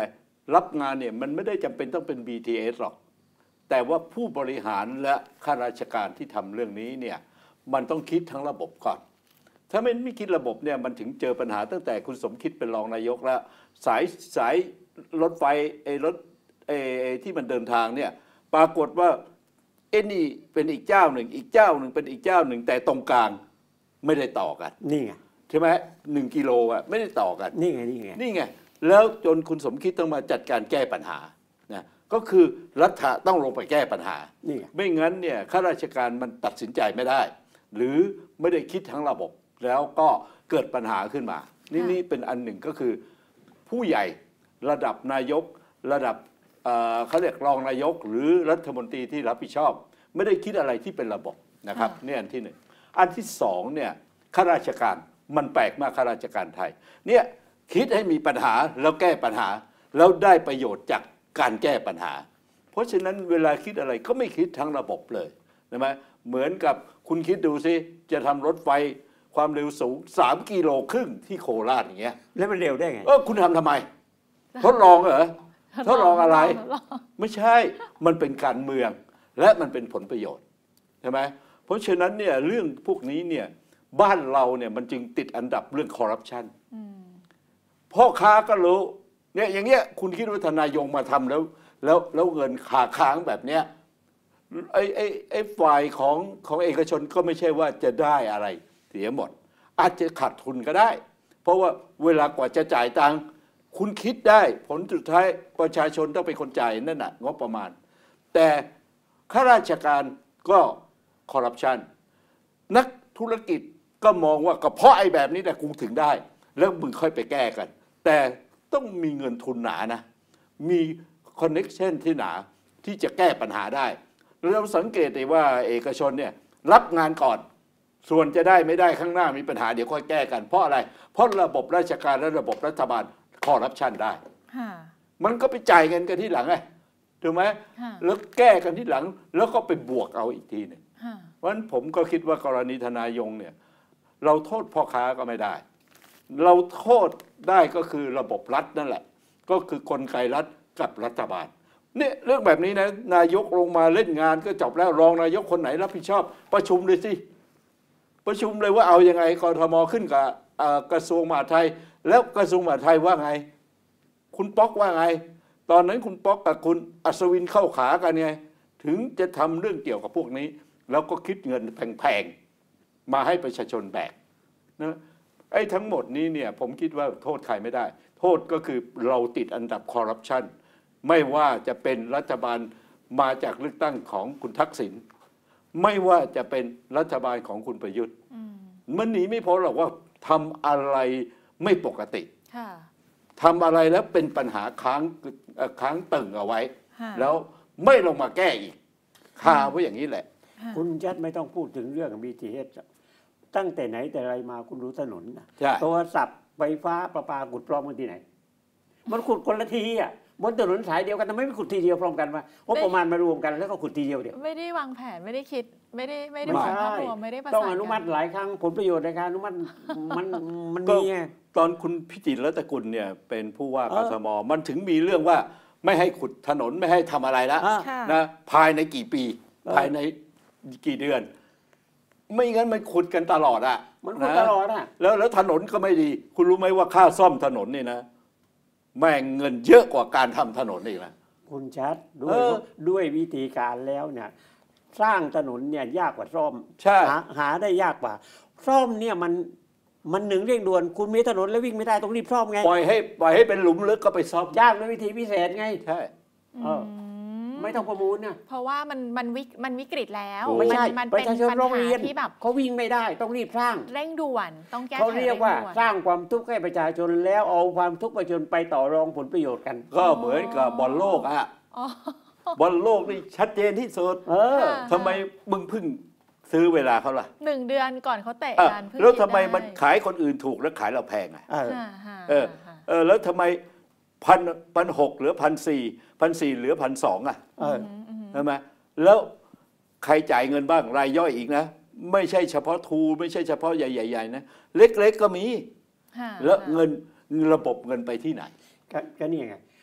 รับงานเนี่ยมันไม่ได้จำเป็นต้องเป็น BTS หรอกแต่ว่าผู้บริหารและข้าราชการที่ทำเรื่องนี้เนี่ยมันต้องคิดทั้งระบบก่อนถ้าไม่คิดระบบเนี่ยมันถึงเจอปัญหาตั้งแต่คุณสมคิดเป็นรองนายกแล้วสายรถไฟรถที่มันเดินทางเนี่ยปรากฏว่านี่เป็นอีกเจ้าหนึ่งอีกเจ้าหนึ่งเป็นอีกเจ้าหนึ่งแต่ตรงกลางไม่ได้ต่อกันนี่ไงใช่ไหม1 กิโลอ่ะไม่ได้ต่อกันนี่ไงแล้วจนคุณสมคิดต้องมาจัดการแก้ปัญหานะก็คือรัฐต้องลงไปแก้ปัญหาไม่งั้นเนี่ยข้าราชการมันตัดสินใจไม่ได้ หรือไม่ได้คิดทั้งระบบแล้วก็เกิดปัญหาขึ้นมานี่เป็นอันหนึ่งก็คือผู้ใหญ่ระดับนายกระดับเขาเรียกรองนายกหรือรัฐมนตรีที่รับผิดชอบไม่ได้คิดอะไรที่เป็นระบบนะครับนี่อันที่หนึ่งอันที่สองเนี่ยข้าราชการมันแปลกมากข้าราชการไทยเนี่ยคิดให้มีปัญหาแล้วแก้ปัญหาแล้วได้ประโยชน์จากการแก้ปัญหาเพราะฉะนั้นเวลาคิดอะไรก็ไม่คิดทั้งระบบเลยใช่ไหมเหมือนกับคุณคิดดูสิจะทำรถไฟความเร็วสูง3 กิโลครึ่งที่โคราชอย่างเงี้ยแล้วมันเร็วได้ไงคุณทำไมทดลองเหรอทดลองอะไรไม่ใช่มันเป็นการเมืองและมันเป็นผลประโยชน์ใช่ไหมเพราะฉะนั้นเนี่ยเรื่องพวกนี้เนี่ยบ้านเราเนี่ยมันจึงติดอันดับเรื่องคอร์รัปชันพ่อค้าก็รู้เนี่ยอย่างเงี้ยคุณคิดว่าทนายงมาทำแล้วเงินขาค้างแบบเนี้ยไอ้ฝ่ายของเอกชนก็ไม่ใช่ว่าจะได้อะไรเสียหมดอาจจะขาดทุนก็ได้เพราะว่าเวลากว่าจะจ่ายตังค์คุณคิดได้ผลสุดท้ายประชาชนต้องเป็นคนจ่ายนั่นน่ะงบประมาณแต่ข้าราชการก็คอร์รัปชันนักธุรกิจก็มองว่าก็เพราะไอ้แบบนี้แต่กูถึงได้แล้วมึงค่อยไปแก้กันแต่ต้องมีเงินทุนหนานะมีคอนเน็กชันที่หนาที่จะแก้ปัญหาได้เราสังเกตได้ว่าเอกชนเนี่ยรับงานก่อนส่วนจะได้ไม่ได้ข้างหน้ามีปัญหาเดี๋ยวค่อยแก้กันเพราะอะไรเพราะระบบราชการและระบบรัฐบาลคอร์รัปชันได้มันก็ไปจ่ายเงินกันที่หลังไงถูกไหมแล้วแก้กันที่หลังแล้วก็ไปบวกเอาอีกทีหนึ่งเพราะฉะนั้นผมก็คิดว่ากรณีทนายงเนี่ยเราโทษพ่อค้าก็ไม่ได้เราโทษได้ก็คือระบบรัฐนั่นแหละก็คือกลไกรัฐกับรัฐบาลเนี่ยเรื่องแบบนี้นะนายกลงมาเล่นงานก็จบแล้วรองนายกคนไหนรับผิดชอบประชุมเลยสิประชุมเลยว่าเอายังไงกทมขึ้นกับกระทรวงมหาดไทยแล้วกระทรวงมหาดไทยว่าไงคุณป๊อกว่าไงตอนนั้นคุณป๊อกกับคุณอัศวินเข้าขากันไงถึงจะทำเรื่องเกี่ยวกับพวกนี้แล้วก็คิดเงินแพงๆมาให้ประชาชนแบกนะไอ้ทั้งหมดนี้เนี่ยผมคิดว่าโทษใครไม่ได้โทษก็คือเราติดอันดับคอร์รัปชันไม่ว่าจะเป็นรัฐบาลมาจากเลือกตั้งของคุณทักษิณไม่ว่าจะเป็นรัฐบาลของคุณประยุทธ์มันหนีไม่พ้นหรอกว่าทำอะไรไม่ปกติทำอะไรแล้วเป็นปัญหาค้างตึงเอาไว้แล้วไม่ลงมาแก้อีกคาไว้อย่างนี้แหละคุณยัดไม่ต้องพูดถึงเรื่อง BTS ตั้งแต่ไหนแต่ไรมาคุณรู้ถนนนะโทรศัพท์ไฟฟ้าประปาขุดพร้อมกันที่ไหนมันขุดคนละทีอ่ะบนถนนสายเดียวกันทำไมไม่ขุดทีเดียวพร้อมกันวะงบประมาณมารวมกันแล้วก็ขุดทีเดียวเดียวไม่ได้วางแผนไม่ได้คิดไม่ได้วางภาพรวมไม่ได้ประสานต้องอนุมัติหลายครั้งผลประโยชน์ในการอนุมัติมันมีไงตอนคุณพิจิตรรัตนกุลเนี่ยเป็นผู้ว่ากทมมันถึงมีเรื่องว่าไม่ให้ขุดถนนไม่ให้ทำอะไรแล้วนะภายในกี่ปีภายในกี่เดือนไม่งั้นมันขุดกันตลอดอ่ะมันขุดตลอดอ่ะแล้วถนนก็ไม่ดีคุณรู้ไหมว่าค่าซ่อมถนนนี่นะแม่งเงินเยอะกว่าการทำถนนอีกนะคุณชัดด้วยวิธีการแล้วเนี่ยสร้างถนนเนี่ยยากกว่าซ่อมหาได้ยากกว่าซ่อมเนี่ยมันหนึ่งเร่งด่วนคุณมีถนนแล้ววิ่งไม่ได้ต้องรีบซ่อมไงปล่อยให้เป็นหลุมลึกก็ไปซ่อมยากด้วยวิธีพิเศษไงใช่ไม่ต้องประมูลนะเพราะว่ามันวิกฤตแล้วไม่ใช่ประชาชนร้องเรียนที่แบบเขาวิ่งไม่ได้ต้องรีบสร้างเร่งด่วนต้องแก้ไขเขาเรียกว่าสร้างความทุกข์ให้ประชาชนแล้วเอาความทุกข์ประชาชนไปต่อรองผลประโยชน์กันก็เหมือนกับบอลโลกอ่ะบอลโลกนี่ชัดเจนที่สุดทำไมมึงพึ่งซื้อเวลาเขาล่ะ 1 เดือนก่อนเขาเตะกันแล้วทำไมมันขายคนอื่นถูกแล้วขายเราแพงอ่ะแล้วทำไม1,600เหลือ1,400เหลือ1,200อ่ะใช่ไหมแล้วใครจ่ายเงินบ้างรายย่อยอีกนะไม่ใช่เฉพาะทูไม่ใช่เฉพาะใหญ่ๆนะเล็กๆก็มีแล้วเงินระบบเงินไปที่ไหนก็นี่ไง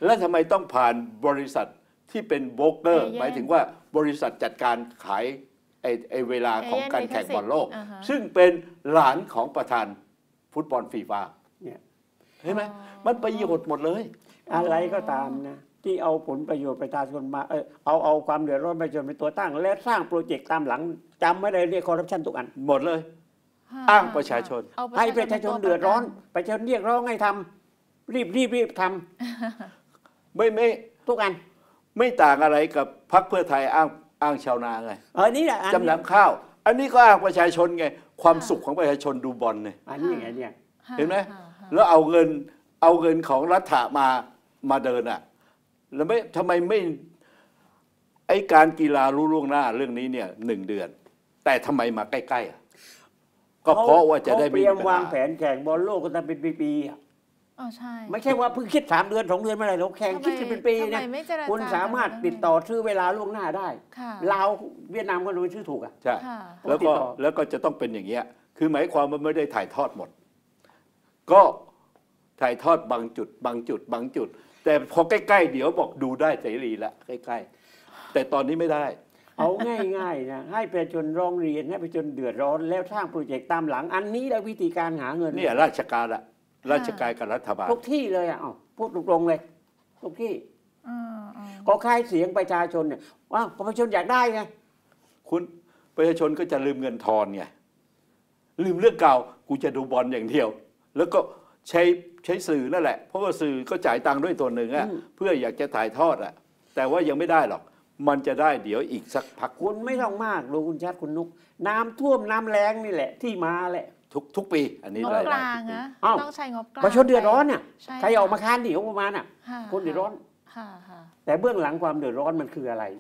แล้วทำไมต้องผ่านบริษัทที่เป็นโบรกเกอร์หมายถึงว่าบริษัทจัดการขายไอเวลาของการแข่งบอลโลกซึ่งเป็นหลานของประธานฟุตบอลฟีฟ่าเนี่ยเห็นไหมมันประโยชน์หมดเลยอะไรก็ตามนะที่เอาผลประโยชน์ประชาชนมาเอาความเดือดร้อนประชาชนเป็นตัวตั้งและสร้างโปรเจกต์ตามหลังจำไม่ได้เรียกคอร์รัปชันทุกอันหมดเลยอ้างประชาชนให้ประชาชนเดือดร้อนประชาชนเรียกร้องให้ทำรีบทำไม่ทุกอันไม่ต่างอะไรกับพรรคเพื่อไทยอ้างชาวนาไงนี่แหละจำนำข้าวอันนี้ก็อ้างประชาชนไงความสุขของประชาชนดูบอลไงอันนี้ไงเนี่ยเห็นไหมแล้วเอาเงินของรัฐมาเดินอ่ะแล้วไม่ทำไมไม่ไอ้การกีฬารู้ล่วงหน้าเรื่องนี้เนี่ย1 เดือนแต่ทำไมมาใกล้ๆก็เพราะว่าจะได้เตรียมวางแผนแข่งบอลโลกกันเป็นปีๆอ่ะใช่ไม่ใช่ว่าเพิ่งคิด3 เดือน2 เดือนเมื่อไหร่เราแข่งคิดกันเป็นปีนะคุณสามารถติดต่อซื้อเวลาล่วงหน้าได้ลาวเวียดนามก็รู้ชื่อถูกอ่ะใช่แล้วก็จะต้องเป็นอย่างเงี้ยคือหมายความว่าไม่ได้ถ่ายทอดหมดก็ถ่ายทอดบางจุดแต่พอใกล้ๆเดี๋ยวบอกดูได้เสรีละใกล้ๆแต่ตอนนี้ไม่ได้เอาง่ายๆนะให้ประชาชนร้องเรียนให้ประชาชนเดือดร้อนแล้วสร้างโปรเจกต์ตามหลังอันนี้แหละวิธีการหาเงินนี่ราชการกับรัฐบาลทุกที่เลยอ่ะพูดตรงๆเลยทุกที่ก็ค่ายเสียงประชาชนเนี่ยว่าประชาชนอยากได้ไงคุณประชาชนก็จะลืมเงินทอนไงลืมเรื่องเก่ากูจะดูบอลอย่างเดียวแล้วก็ใช้สื่อนั่นแหละเพราะว่าสื่อก็จ่ายตังค์ด้วยตัวหนึ่งอะเพื่ออยากจะถ่ายทอดอะแต่ว่ายังไม่ได้หรอกมันจะได้เดี๋ยวอีกสักพักคุณไม่ต้องมากดูคุณชัดคุณนุกน้ำท่วมน้ำแล้งนี่แหละที่มาแหละทุกปีอันนี้งบกลางนะต้องใช้งบกลางประชาชนเดือดร้อนเนี่ยใครออกมาค้านเดี๋ยวประมาณน่ะคนเดือดร้อนแต่เบื้องหลังความเดือดร้อนมันคืออะไร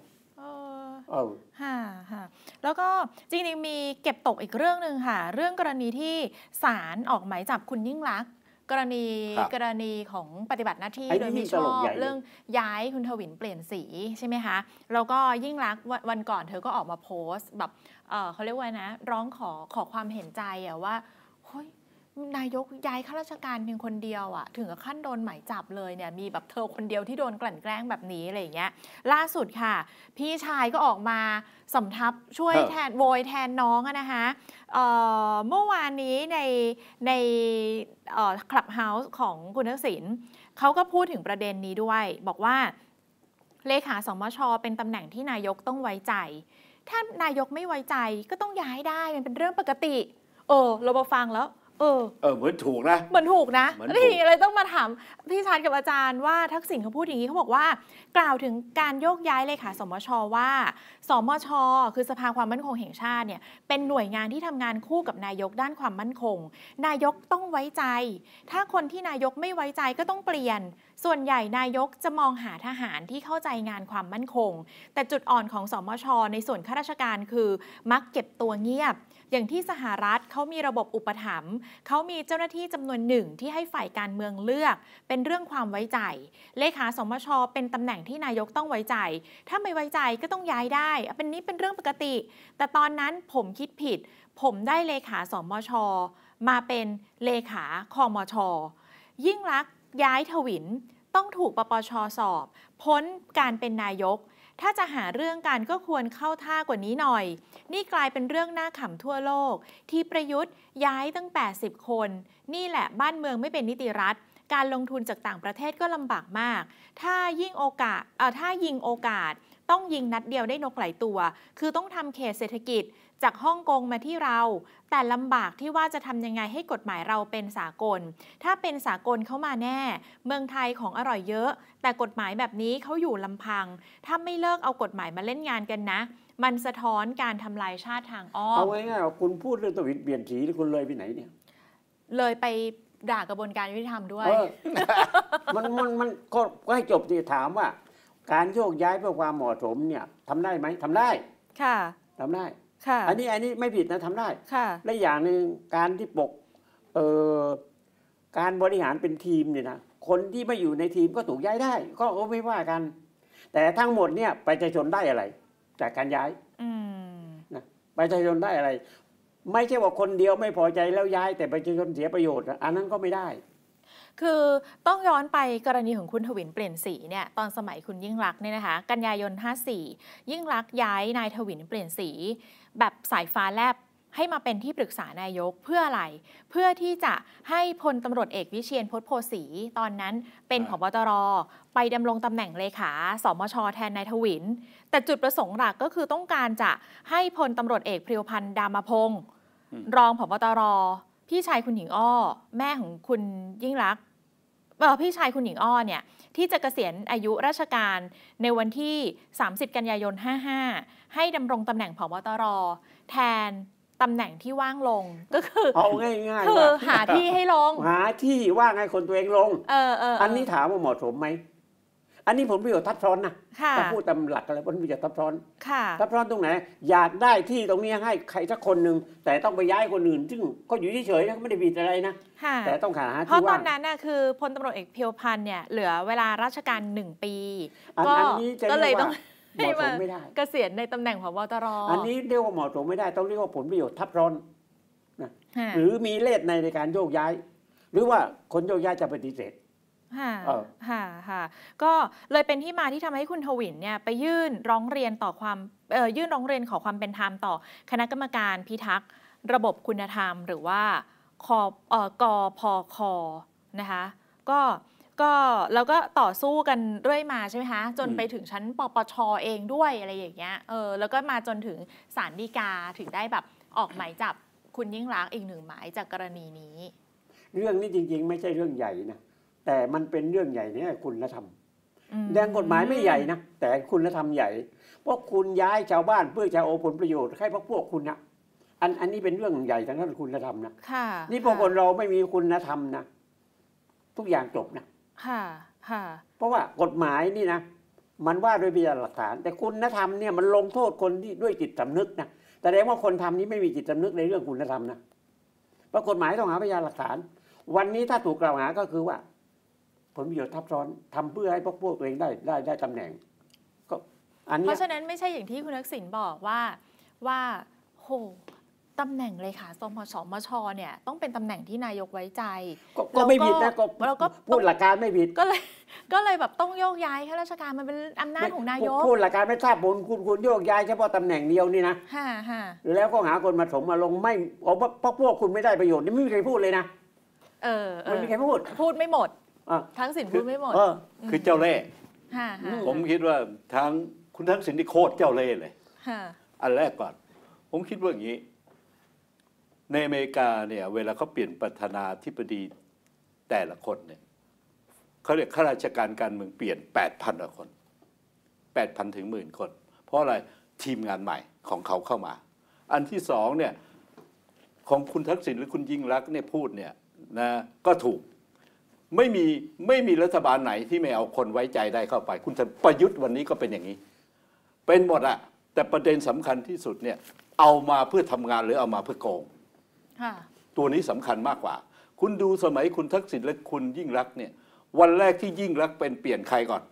แล้วก็จริงๆมีเก็บตกอีกเรื่องนึงค่ะเรื่องกรณีที่ศาลออกหมายจับคุณยิ่งลักษณ์กรณีของปฏิบัติหน้าที่โดยมิชอบเรื่องย้ายคุณทวินเปลี่ยนสีใช่ไหมคะแล้วก็ยิ่งลักษณ์วันก่อนเธอก็ออกมาโพสต์แบบเขาเรียกว่านะร้องขอความเห็นใจว่าเฮ้ยนายกย้ายข้าราชการเพียงคนเดียวถึงกับขั้นโดนหมายจับเลยเนี่ยมีแบบเธอคนเดียวที่โดนกลั่นแกล้งแบบนี้อะไรอย่างเงี้ยล่าสุดค่ะพี่ชายก็ออกมาสำทับช่วยแทนโวยแทนน้องนะคะเมื่อวานนี้ในคลับเฮาส์ของคุณทักษิณเขาก็พูดถึงประเด็นนี้ด้วยบอกว่าเลขาสมช.เป็นตำแหน่งที่นายกต้องไว้ใจถ้านายกไม่ไว้ใจก็ต้องย้ายได้มันเป็นเรื่องปกติเรามาฟังแล้วเหมือนถูกนะเหมือนถูกนะนี่เลยต้องมาถามพี่ชาญกับอาจารย์ว่าทักษิณเขาพูดอย่างนี้เขาบอกว่ากล่าวถึงการโยกย้ายเลขาสมช.ว่าสมช.คือสภาความมั่นคงแห่งชาติเนี่ยเป็นหน่วยงานที่ทำงานคู่กับนายกด้านความมั่นคงนายกต้องไว้ใจถ้าคนที่นายกไม่ไว้ใจก็ต้องเปลี่ยนส่วนใหญ่นายกจะมองหาทหารที่เข้าใจงานความมั่นคงแต่จุดอ่อนของสมช.ในส่วนข้าราชการคือมักเก็บตัวเงียบอย่างที่สหรัฐเขามีระบบอุปถัมภ์เขามีเจ้าหน้าที่จำนวนหนึ่งที่ให้ฝ่ายการเมืองเลือกเป็นเรื่องความไว้ใจเลขาสมช.เป็นตำแหน่งที่นายกต้องไว้ใจถ้าไม่ไว้ใจก็ต้องย้ายได้เป็นเรื่องปกติแต่ตอนนั้นผมคิดผิดผมได้เลขาสมช.มาเป็นเลขาคมช.ยิ่งลักษณ์ย้ายทวินต้องถูกปปช.สอบพ้นการเป็นนายกถ้าจะหาเรื่องกันก็ควรเข้าท่ากว่านี้หน่อยนี่กลายเป็นเรื่องน่าขำทั่วโลกที่ประยุทธ์ย้ายตั้ง80คนนี่แหละบ้านเมืองไม่เป็นนิติรัฐการลงทุนจากต่างประเทศก็ลำบากมากถ้ายิงโอกาสต้องยิงนัดเดียวได้นกหลายตัวคือต้องทำเขตเศรษฐกิจจากฮ่องกงมาที่เราแต่ลำบากที่ว่าจะทำยังไงให้กฎหมายเราเป็นสากลถ้าเป็นสากลเข้ามาแน่เมืองไทยของอร่อยเยอะแต่กฎหมายแบบนี้เขาอยู่ลำพังถ้าไม่เลิกเอากฎหมายมาเล่นงานกันนะมันสะท้อนการทำลายชาติทางอ้อมเอาง่ายๆคุณพูดเรื่องทวินเปลี่ยนสีหรือคุณเลยไปไหนเนี่ยเลยไปด่ากระบวนการยุติธรรมด้วยมันก็ให้จบที่ถามว่าการโยกย้ายเพื่อความเหมาะสมเนี่ยทำได้ไหมทำได้ค่ะทำได้อันนี้ไม่ผิดนะทำได้และอย่างหนึ่งการที่การบริหารเป็นทีมเนี่ยนะคนที่ไม่อยู่ในทีมก็ถูกย้ายได้ก็ไม่ว่ากันแต่ทั้งหมดเนี่ยประชาชนได้อะไรจากการย้ายนะประชาชนได้อะไรไม่ใช่ว่าคนเดียวไม่พอใจแล้วย้ายแต่ประชาชนเสียประโยชน์อันนั้นก็ไม่ได้คือต้องย้อนไปกรณีของคุณถวินเปลี่ยนสีเนี่ยตอนสมัยคุณยิ่งลักษณ์เนี่ยนะคะกันยายน54ยิ่งลักษณ์ย้ายนายถวินเปลี่ยนสีแบบสายฟ้าแลบให้มาเป็นที่ปรึกษานายกเพื่ออะไรเพื่อที่จะให้พลตำรวจเอกวิเชียรพจน์โพสีตอนนั้นเป็นผบตรไปดำรงตำแหน่งเลขาสมช.แทนนายถวินแต่จุดประสงค์หลักก็คือต้องการจะให้พลตำรวจเอกเพรียวพันธ์ดามพงศ์รองผบตรพี่ชายคุณหญิงอ้อแม่ของคุณยิ่งลักษณ์พี่ชายคุณหญิงอ้อเนี่ยที่จะเกษียณอายุราชการในวันที่30กันยายน55ให้ดำรงตำแหน่งผบตรแทนตำแหน่งที่ว่างลงก็คือเอาง่ายๆคือหาที่ให้ลงหาที่ว่างให้คนตัวเองลงอันนี้ถามว่าเหมาะสมไหมอันนี้ผลประโยชน์ทับซ้อนนะถ้าพูดตามหลักอะไรผลประโยชน์ทับซ้อนทับซ้อนตรงไหนอยากได้ที่ตรงนี้ให้ใครสักคนหนึ่งแต่ต้องไปย้ายคนอื่นซึ่งก็อยู่เฉยๆนะไม่ได้ผิดอะไรนะแต่ต้องหาที่ว่างเพราะตอนนั้นน่ะคือพลตำรวจเอกเพียวพันธ์เนี่ยเหลือเวลาราชการ1 ปีก็เลยต้องเหมาะสมไม่ได้เกษียณในตำแหน่งผบตรอันนี้เรียกว่าเหมาะสมไม่ได้ต้องเรียกว่าผลประโยชน์ทับซ้อนนะหรือมีเล่ห์ในการโยกย้ายหรือว่าคนโยกย้ายจะปฏิเสธค่ะก็เลยเป็นที่มาที่ทำให้คุณถวินเนี่ยไปยื่นร้องเรียนขอความเป็นธรรมต่อคณะกรรมการพิทักษ์ระบบคุณธรรมหรือว่ากพค.นะคะก็แล้วก็ต่อสู้กันเรื่อยมาใช่ไหมคะจนไปถึงชั้นปปช.เองด้วยอะไรอย่างเงี้ยแล้วก็มาจนถึงศาลฎีกาถึงได้แบบออกหมายจับคุณยิ่งลักษณ์อีก1 หมายจากกรณีนี้เรื่องนี้จริงๆไม่ใช่เรื่องใหญ่นะแต่มันเป็นเรื่องใหญ่เนี่ยคุณธรรมแดงกฎหมายไม่ใหญ่นะแต่คุณธรรมใหญ่เพราะคุณย้ายชาวบ้านเพื่อจะเอาผลประโยชน์ให้พวกคุณนะอันนี้เป็นเรื่องใหญ่ทางด้านคุณธรรมนะนี่พวกคนเราไม่มีคุณธรรมนะทุกอย่างจบนะเพราะว่ากฎหมายนี่นะมันว่าโดยพยานหลักฐานแต่คุณธรรมเนี่ยมันลงโทษคนที่ด้วยจิตสำนึกนะแต่แสดงว่าคนทำนี้ไม่มีจิตสำนึกในเรื่องคุณธรรมนะเพราะกฎหมายต้องหาพยานหลักฐานวันนี้ถ้าถูกกล่าวหาก็คือว่าผลประโยชน์ทับซ้อนทำเพื่อให้พวกตัวเองได้ตำแหน่งก็อันนี้เพราะฉะนั้นไม่ใช่อย่างที่คุณทักษิณบอกว่าโหตำแหน่งเลขาสมชเนี่ยต้องเป็นตำแหน่งที่นายกไว้ใจก็ไม่ผิดนะก็พูดหลักการไม่ผิดก็เลยแบบต้องโยกย้ายข้าราชการมันเป็นอำนาจของนายกพูดหลักการไม่ทราบผลคุณโยกย้ายเฉพาะตำแหน่งเดียวนี่นะแล้วก็หาคนมาถมมาลงไม่เพราะพวกคุณไม่ได้ประโยชน์นี่ไม่มีใครพูดเลยนะไม่มีใครพูดไม่หมดทั้งสินพูดไม่หมดคือเจ้าเล่ห์ผมคิดว่าทั้งคุณทักษิณที่โคตรเจ้าเล่ห์เลยอันแรกก่อนผมคิดว่าอย่างนี้ในอเมริกาเนี่ยเวลาเขาเปลี่ยนประธานาธิบดีแต่ละคนเนี่ยเขาเรียกข้าราชการการเมืองเปลี่ยน 8,000 กว่าคน 8,000 ถึง 10,000 คนเพราะอะไรทีมงานใหม่ของเขาเข้ามาอันที่สองเนี่ยของคุณทักษิณหรือคุณยิ่งลักษณ์เนี่ยพูดเนี่ยนะก็ถูกไม่มีรัฐบาลไหนที่ไม่เอาคนไว้ใจได้เข้าไปคุณประยุทธ์วันนี้ก็เป็นอย่างนี้เป็นหมดอะแต่ประเด็นสำคัญที่สุดเนี่ยเอามาเพื่อทำงานหรือเอามาเพื่อโกงตัวนี้สำคัญมากกว่าคุณดูสมัยคุณทักษิณและคุณยิ่งลักษณ์เนี่ยวันแรกที่ยิ่งลักษณ์เป็นเปลี่ยนใครก่อน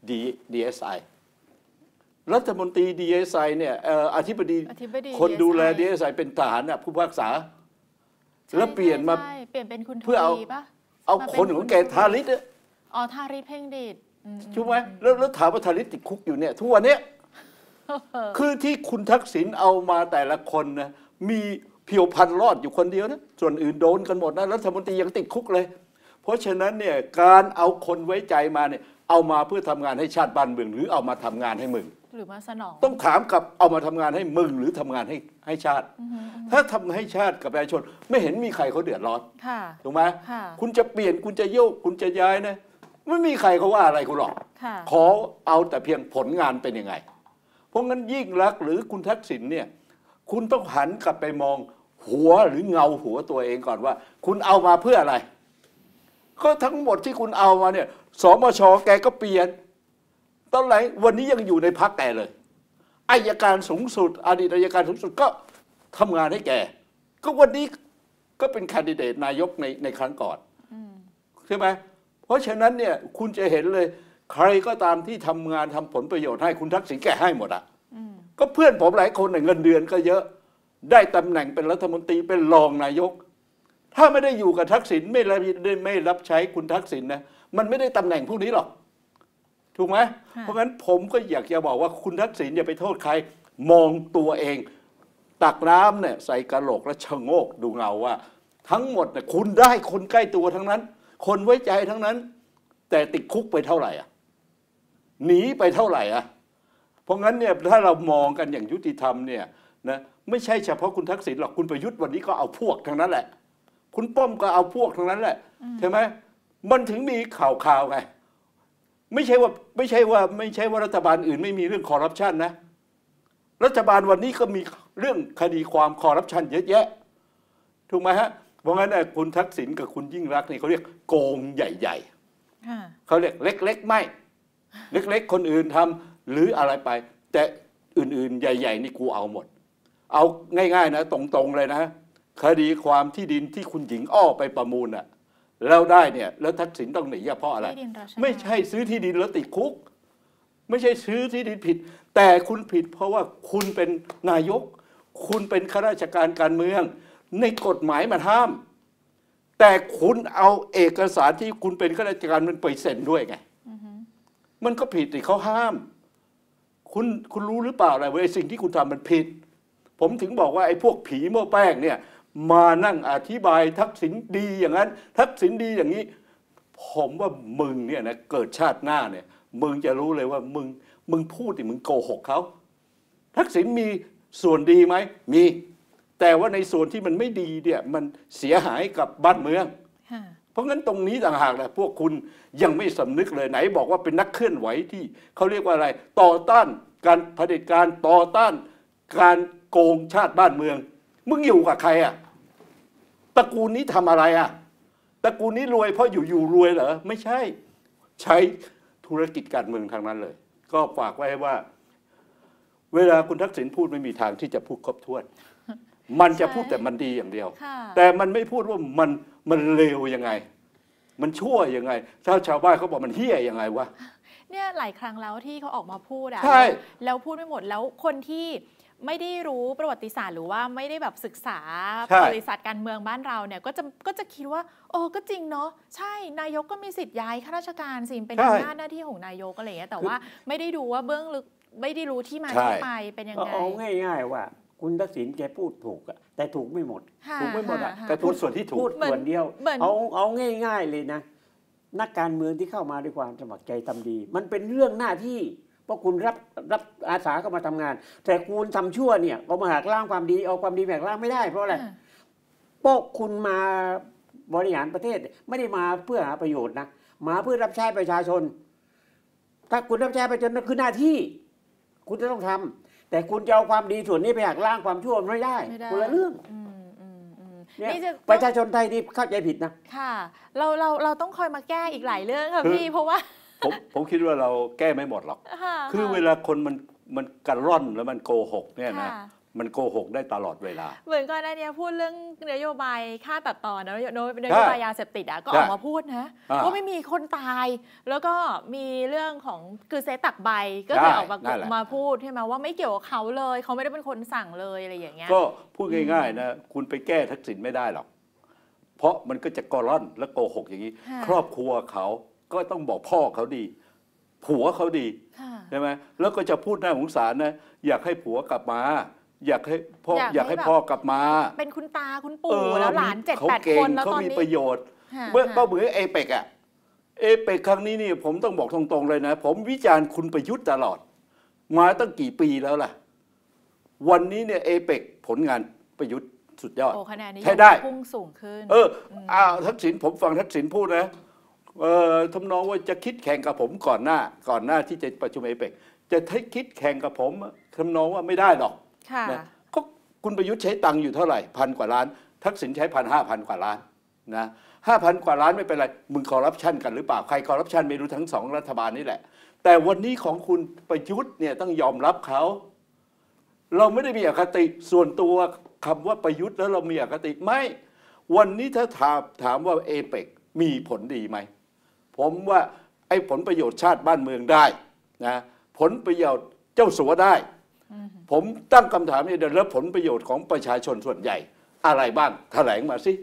DSI รัฐมนตรี DSI เนี่ยอธิบดีคนดูแล DSI เป็นทหารผู้พิพากษาแล้วเปลี่ยนมาเป็นคุณเพื่อเอาคนของแกทาริศทาริศเพ่งดิษฐ์ใช่ไหมแล้วถามว่าทาริศติดคุกอยู่เนี่ยทุกวันนี้คือที่คุณทักษิณเอามาแต่ละคนนะมีเพียวพันรอดอยู่คนเดียวนะส่วนอื่นโดนกันหมดนะรัฐมนตรียังติดคุกเลยเพราะฉะนั้นเนี่ยการเอาคนไว้ใจมาเนี่ยเอามาเพื่อทำงานให้ชาติบ้านเมืองหรือเอามาทำงานให้มึงหรือมาสนองต้องถามกับเอามาทำงานให้มึงหรือทำงานให้ชาติถ้าทำให้ชาติกับประชาชนไม่เห็นมีใครเขาเดือดร้อนถูกไหมคุณจะเปลี่ยนคุณจะโยกคุณจะย้ายนะไม่มีใครเขาว่าอะไรคุณหรอกขอเอาแต่เพียงผลงานเป็นยังไงเพราะงั้นยิ่งลักษณ์หรือคุณทักษิณเนี่ยคุณต้องหันกลับไปมองหัวหรือเงาหัวตัวเองก่อนว่าคุณเอามาเพื่ออะไรก็ทั้งหมดที่คุณเอามาเนี่ยสมช.แกก็เปลี่ยนตอนไหนวันนี้ยังอยู่ในพรรคแกเลยอัยการสูงสุดอดีตอัยการสูงสุดก็ทำงานให้แกก็วันนี้ก็เป็นแคนดิเดตนายกในครั้งก่อนใช่ไหมเพราะฉะนั้นเนี่ยคุณจะเห็นเลยใครก็ตามที่ทำงานทำผลประโยชน์ให้คุณทักษิณแกให้หมดอ่ะก็เพื่อนผมหลายคนเงินเดือนก็เยอะได้ตำแหน่งเป็นรัฐมนตรีเป็นรองนายกถ้าไม่ได้อยู่กับทักษิณไม่รับใช้คุณทักษิณนะมันไม่ได้ตำแหน่งพวกนี้หรอกถูกไหมเพราะงั้นผมก็อยากจะบอกว่าคุณทักษิณอย่าไปโทษใครมองตัวเองตักน้ำเนี่ยใส่กระโหลกแล้วชะโงกดูเงาว่าทั้งหมดเนี่ยคุณได้คนใกล้ตัวทั้งนั้นคนไว้ใจทั้งนั้นแต่ติดคุกไปเท่าไหร่หนีไปเท่าไหร่เพราะงั้นเนี่ยถ้าเรามองกันอย่างยุติธรรมเนี่ยนะไม่ใช่เฉพาะคุณทักษิณหรอกคุณประยุทธ์วันนี้ก็เอาพวกทั้งนั้นแหละคุณป้อมก็เอาพวกทั้งนั้นแหละใช่ไหมมันถึงมีข่าวไงไม่ใช่ว่ารัฐบาลอื่นไม่มีเรื่องคอร์รัปชันนะรัฐบาลวันนี้ก็มีเรื่องคดีความคอร์รัปชันเยอะแยะถูกไหมฮะเพราะงั้นคุณทักษิณกับคุณยิ่งรักษณ์นี่เขาเรียกโกงใหญ่ๆเขาเรียกเล็กๆไม่เล็กๆคนอื่นทำหรืออะไรไปแต่อื่นๆใหญ่ๆนี่กูเอาหมดเอาง่ายๆนะตรงๆเลยนะคดีความที่ดินที่คุณหญิงอ้อไปประมูลแล้วได้เนี่ยแล้วทักษิณต้องหนีเพราะอะไรไม่ใช่ซื้อที่ดินแล้วติดคุกไม่ใช่ซื้อที่ดินผิดแต่คุณผิดเพราะว่าคุณเป็นนายกคุณเป็นข้าราชการการเมืองในกฎหมายมันห้ามแต่คุณเอาเอกสารที่คุณเป็นข้าราชการมันไปเซ็นด้วยไงมันก็ผิดที่เขาห้ามคุณรู้หรือเปล่าอะไรว่าไอ้สิ่งที่คุณทำมันผิดผมถึงบอกว่าไอ้พวกผีโม้แป้งเนี่ยมานั่งอธิบายทักษิณดีอย่างนั้นทักษิณดีอย่างนี้ผมว่ามึงเนี่ยนะเกิดชาติหน้าเนี่ยมึงจะรู้เลยว่ามึงพูดมึงโกหกเขาทักษิณมีส่วนดีไหมมีแต่ว่าในส่วนที่มันไม่ดีเนี่ยมันเสียหายกับบ้านเมืองเพราะงั้นตรงนี้ต่างหากแหละพวกคุณยังไม่สำนึกเลยไหนบอกว่าเป็นนักเคลื่อนไหวที่เขาเรียกว่าอะไรต่อต้านการเผด็จการต่อต้านการโกงชาติบ้านเมืองมึงอยู่กับใครตระกูลนี้ทำอะไรตระกูลนี้รวยเพราะอยู่รวยเหรอไม่ใช่ใช้ธุรกิจการเมืองทางนั้นเลยก็ฝากไว้ว่าเวลาคุณทักษิณพูดไม่มีทางที่จะพูดครบถ้วนมันจะพูดแต่มันดีอย่างเดียวแต่มันไม่พูดว่ามันเลวยังไงมันชั่วยังไงถ้าชาวบ้านเขาบอกมันเหี้ยยังไงวะเนี่ยหลายครั้งแล้วที่เขาออกมาพูดแล้วพูดไม่หมดแล้วคนที่ไม่ได้รู้ประวัติศาสตร์หรือว่าไม่ได้แบบศึกษาบริษัทการเมืองบ้านเราเนี่ยก็จะคิดว่าก็จริงเนาะใช่นายกก็มีสิทธิ์ย้ายข้าราชการสิเป็นหน้าที่ของนายกอะไรอย่างเงี้ยแต่ว่าไม่ได้ดูว่าเบื้องลึกไม่ได้รู้ที่มาที่ไปเป็นยังไงเอาง่ายๆว่าคุณทักษิณแกพูดถูกแต่ถูกไม่หมดแต่พูดส่วนที่ถูกพูดส่วนเดียวเอาง่ายๆเลยนะนักการเมืองที่เข้ามาด้วยความสมัครใจทำดีมันเป็นเรื่องหน้าที่เพราะคุณรับอาสาเข้ามาทำงานแต่คุณทำชั่วเนี่ยเอามาหักล้างความดีเอาความดีหักล้างไม่ได้เพราะอะไรเพราะคุณมาบริหารประเทศไม่ได้มาเพื่อหาประโยชน์นะมาเพื่อรับใช้ประชาชนถ้าคุณรับใช้ประชาชนนั่นคือหน้าที่คุณจะต้องทำแต่คุณจะเอาความดีส่วนนี้ไปหักล้างความชั่วไม่ได้คนละเรื่องเนี่ยประชาชนไทยนี่เข้าใจผิดนะค่ะเราต้องคอยมาแก้อีกหลายเรื่องค่ะพี่เพราะว่าผมคิดว่าเราแก้ไม่หมดหรอกคือเวลาคนมันกระร่อนแล้วมันโกหกเนี่ยนะมันโกหกได้ตลอดเวลาเหมือนก่อนหน้านี้พูดเรื่องนโยบายค่าตัดต่อนะนโยบายยาเสพติดก็ออกมาพูดนะว่าไม่มีคนตายแล้วก็มีเรื่องของคือเซตักใบก็เลยออกมาพูดใช่ไหมว่าไม่เกี่ยวกับเขาเลยเขาไม่ได้เป็นคนสั่งเลยอะไรอย่างเงี้ยก็พูดง่ายๆนะคุณไปแก้ทักษิณไม่ได้หรอกเพราะมันก็จะกระร่อนและโกหกอย่างนี้ครอบครัวเขาก็ต้องบอกพ่อเขาดีผัวเขาดีใช่ไหมแล้วก็จะพูดน่าสงสารนะอยากให้ผัวกลับมาอยากให้พ่อกลับมาเป็นคุณตาคุณปู่แล้วหลาน 7-8 คนแล้วตอนนี้เขามีประโยชน์เมื่อเหมือนเอเปกครั้งนี้นี่ผมต้องบอกตรงๆเลยนะผมวิจารณ์คุณประยุทธ์ตลอดมาตั้งกี่ปีแล้วล่ะวันนี้เนี่ยเอเปกผลงานประยุทธ์สุดยอดใช้ได้พุ่งสูงขึ้นทักษิณผมฟังทักษิณพูดนะทำนองว่าจะคิดแข่งกับผมก่อนหน้าที่จะประชุมเอเปกจะคิดแข่งกับผมทำนองว่าไม่ได้หรอกนะก็คุณประยุทธ์ใช้ตังค์อยู่เท่าไหร่1,000 กว่าล้านทักษิณใช้1,500 กว่าล้านนะ5,000 กว่าล้านไม่เป็นไรมึงคอร์รัปชันกันหรือเปล่าใครคอร์รัปชันไม่รู้ทั้ง2รัฐบาลนี่แหละแต่วันนี้ของคุณประยุทธ์เนี่ยต้องยอมรับเขาเราไม่ได้มีอคติส่วนตัวคำว่าประยุทธ์แล้วเรามีอคติไม่วันนี้ถ้าถามว่าเอเปกมีผลดีไหมผมว่าไอ้ผลประโยชน์ชาติบ้านเมืองได้นะผลประโยชน์เจ้าสัวได้ผมตั้งคำถามนี่แล้วผลประโยชน์ของประชาชนส่วนใหญ่อะไรบ้างแถลงมาสิ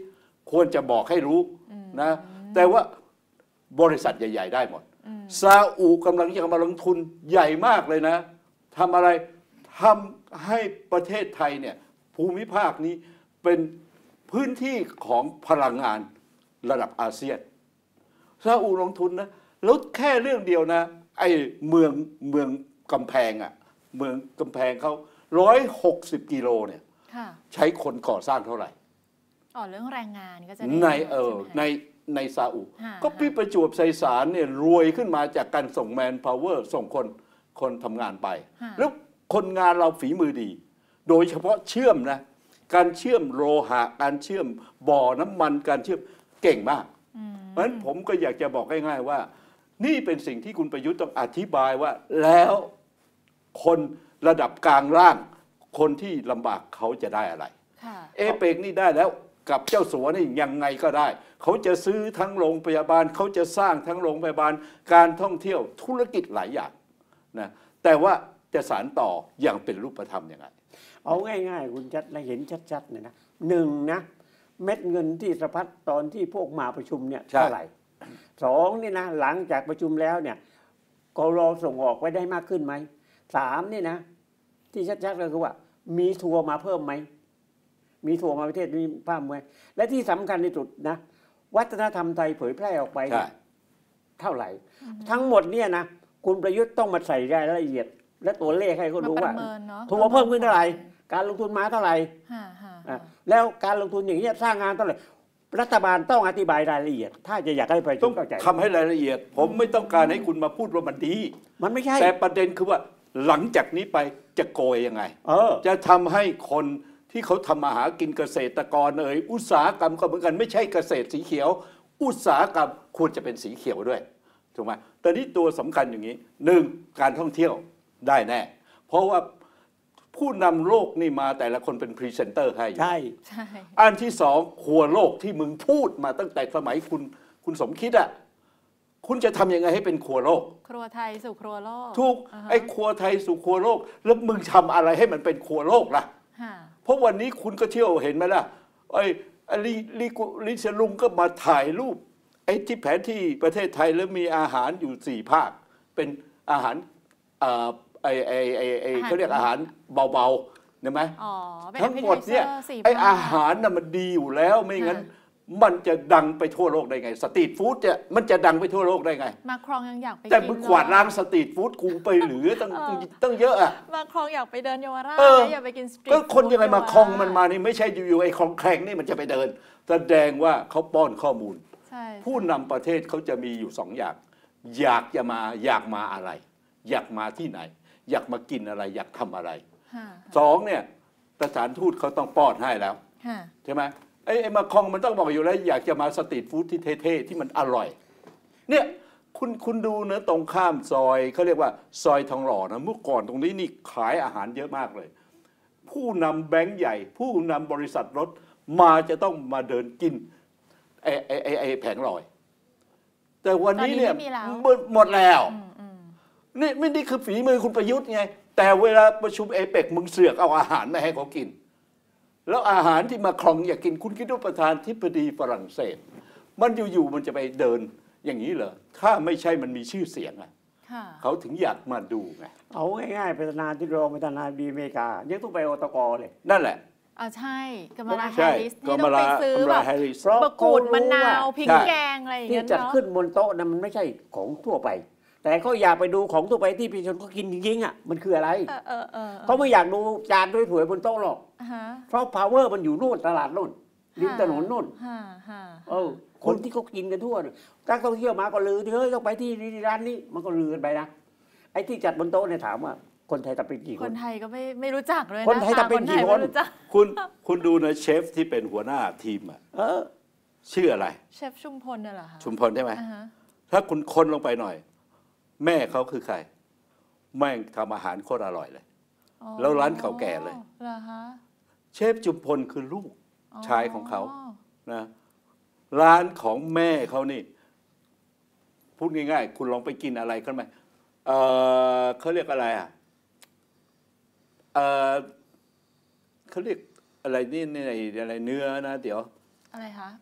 ควรจะบอกให้รู้นะแต่ว่าบริษัทใหญ่ๆได้หมดซาอุกำลังจะมาลงทุนใหญ่มากเลยนะทำอะไรทำให้ประเทศไทยเนี่ยภูมิภาคนี้เป็นพื้นที่ของพลังงานระดับอาเซียนซาอุลงทุนนะแล้วแค่เรื่องเดียวนะไอ้เมืองกำแพงอ่ะเมืองกำแพงเขา160 กิโลเนี่ยใช้คนก่อสร้างเท่าไหร่เรื่องแรงงานก็จะในซาอุก็พี่ประจวบไซสารเนี่ยรวยขึ้นมาจากการส่งแมนพาวเวอร์ส่งคนทำงานไปแล้วคนงานเราฝีมือดีโดยเฉพาะเชื่อมนะการเชื่อมโลหะการเชื่อมบ่อน้ำมันการเชื่อมเก่งมากเพราะฉะนั้นผมก็อยากจะบอกง่ายๆว่านี่เป็นสิ่งที่คุณประยุทธ์ต้องอธิบายว่าแล้วคนระดับกลางล่างคนที่ลำบากเขาจะได้อะไรเอเปกนี่ได้แล้วกับเจ้าสัวนี่ยังไงก็ได้เขาจะซื้อทั้งโรงพยาบาลเขาจะสร้างทั้งโรงพยาบาลการท่องเที่ยวธุรกิจหลายอย่างนะแต่ว่าจะสานต่ออย่างเป็นรูปธรรมยังไงเอาง่ายๆคุณชัดและเห็นชัดๆเนี่ยนะหนึ่งนะเม็ดเงินที่สะพัดตอนที่พวกมาประชุมเนี่ยเท่าไหร่สองนี่นะหลังจากประชุมแล้วเนี่ยกรอส่งออกไว้ได้มากขึ้นไหมสามนี่นะที่ชัดๆก็คือว่ามีทัวร์มาเพิ่มไหมมีทัวร์มาประเทศนี้เพิ่มไหมและที่สำคัญที่สุดนะวัฒนธรรมไทยเผยแพร่ออกไปเท่าไหร่ทั้งหมดเนี่ยนะคุณประยุทธ์ต้องมาใส่รายละเอียดและตัวเลขให้เขาดูว่าทัวร์เพิ่มขึ้นเท่าไหร่การลงทุนมาเท่าไหร่แล้วการลงทุนอย่างนี้สร้างงานเท่าไหร่รัฐบาลต้องอธิบายรายละเอียดถ้าจะอยากให้ไปต้องทำให้รายละเอียดผมไม่ต้องการให้คุณมาพูดว่ามันดีมันไม่ใช่แต่ประเด็นคือว่าหลังจากนี้ไปจะโกยยังไงจะทำให้คนที่เขาทำมาหากินเกษตรกรอุตสาหกรรมก็เหมือนกันไม่ใช่เกษตรสีเขียวอุตสาหกรรมควรจะเป็นสีเขียวด้วยถูกไหมแต่นี่ตัวสำคัญอย่างนี้หนึ่งการท่องเที่ยวได้แน่เพราะว่าผู้นำโลกนี่มาแต่ละคนเป็นพรีเซนเตอร์ให้ใช่อันที่สองครัวโลกที่มึงพูดมาตั้งแต่สมัยคุณสมคิดอ่ะคุณจะทำยังไงให้เป็นครัวโลกครัวไทยสู่ครัวโลกถูกไอ้ครัวไทยสู่ครัวโลกแล้วมึงทำอะไรให้มันเป็นครัวโลกล่ะเพราะวันนี้คุณก็เที่ยวเห็นไหมล่ะไอ้ลิซลุงก็มาถ่ายรูปไอ้ที่แผนที่ประเทศไทยแล้วมีอาหารอยู่4 ภาคเป็นอาหารเขาเรียกอาหารเบาๆใช่ไหมทั้งหมดเนี่ยไอ้อาหารน่ะมันดีอยู่แล้วไม่งั้นมันจะดังไปทั่วโลกได้ไงสตรีทฟู้ดมันจะดังไปทั่วโลกได้ไงมาครองยังอยากไปแต่มึงกวาดล้างสตรีทฟู้ดกูไปหรือตั้งเยอะอ่ะมาครองอยากไปเดินเยาวราชอยากไปกินสตรีทก็คนยังไงมาครองมันมานี่ไม่ใช่อยู่ๆไอ้ของแข็งนี่มันจะไปเดินแสดงว่าเขาป้อนข้อมูลผู้นำประเทศเขาจะมีอยู่2 อย่างอยากมาอะไรอยากมาที่ไหนอยากมากินอะไรอยากทำอะไร2เนี่ยสถานทูตเขาต้องป้อนให้แล้วใช่ไหมไอ้มาคองมันต้องบอกอยู่แล้วอยากจะมาสตรีทฟู้ดที่เท่ๆที่มันอร่อยเนี่ยคุณดูเนื้อตรงข้ามซอยเขาเรียกว่าซอยทองหล่อนะเมื่อก่อนตรงนี้นี่ขายอาหารเยอะมากเลยผู้นำแบงค์ใหญ่ผู้นำบริษัทรถมาจะต้องมาเดินกินไอ้แผงลอยแต่วันนี้เนี่ยหมดแล้วนี่ไม่ได้คือฝีมือคุณประยุทธ์ไงแต่เวลาประชุมเอเปกมึงเสือกเอาอาหารมาให้เขากินแล้วอาหารที่มาครองอยากกินคุณคิดว่าประธานธิบดีฝรั่งเศสมันอยู่ๆมันจะไปเดินอย่างนี้เหรอถ้าไม่ใช่มันมีชื่อเสียงอ่ะเขาถึงอยากมาดูไงเอาง่ายๆประธานาธิบดีประธานาธิบดีอเมริกายังต้องไปอตกเลยนั่นแหละใช่กัมมาลาแฮร์ริสที่ต้องไปซื้อแบบมะกรูดมะนาวพริกแกงอะไรอย่างเงี้ยที่จัดขึ้นบนโต๊ะนั้นมันไม่ใช่ของทั่วไปแต่เขาอยากไปดูของทั่วไปที่ประชาชนเขากินจริงๆอ่ะมันคืออะไรเขาไม่อยากดูจานด้วยถ้วยบนโต๊ะหรอกเพราะ power มันอยู่นู่นตลาดนู่นริมถนนนู่นคนที่เขากินกันทั่วนักท่องเที่ยวมาก็ลือที่เฮ้ยต้องไปที่ร้านนี้มันก็ลือกันไปนะไอ้ที่จัดบนโต๊ะเนี่ยถามว่าคนไทยจะเป็นกี่คนคนไทยก็ไม่รู้จักเลยนะคนไทยจะเป็นกี่คนคุณดูนะเชฟที่เป็นหัวหน้าทีมอ่ะชื่ออะไรเชฟชุมพลเนี่ยเหรอคะชุมพลใช่ไหมถ้าคุณค้นลงไปหน่อยแม่เขาคือใครแม่งทำอาหารโคตรอร่อยเลยแล้วร้านเก่าแก่เลยเชฟจุมพลคือลูกชายของเขานะร้านของแม่เขานี่พูดง่ายๆคุณลองไปกินอะไรกันไหมเขาเรียกอะไรอ่ะเขาเรียกอะไรนี่อะไรเนื้อนะเดี๋ยวอะไรคะ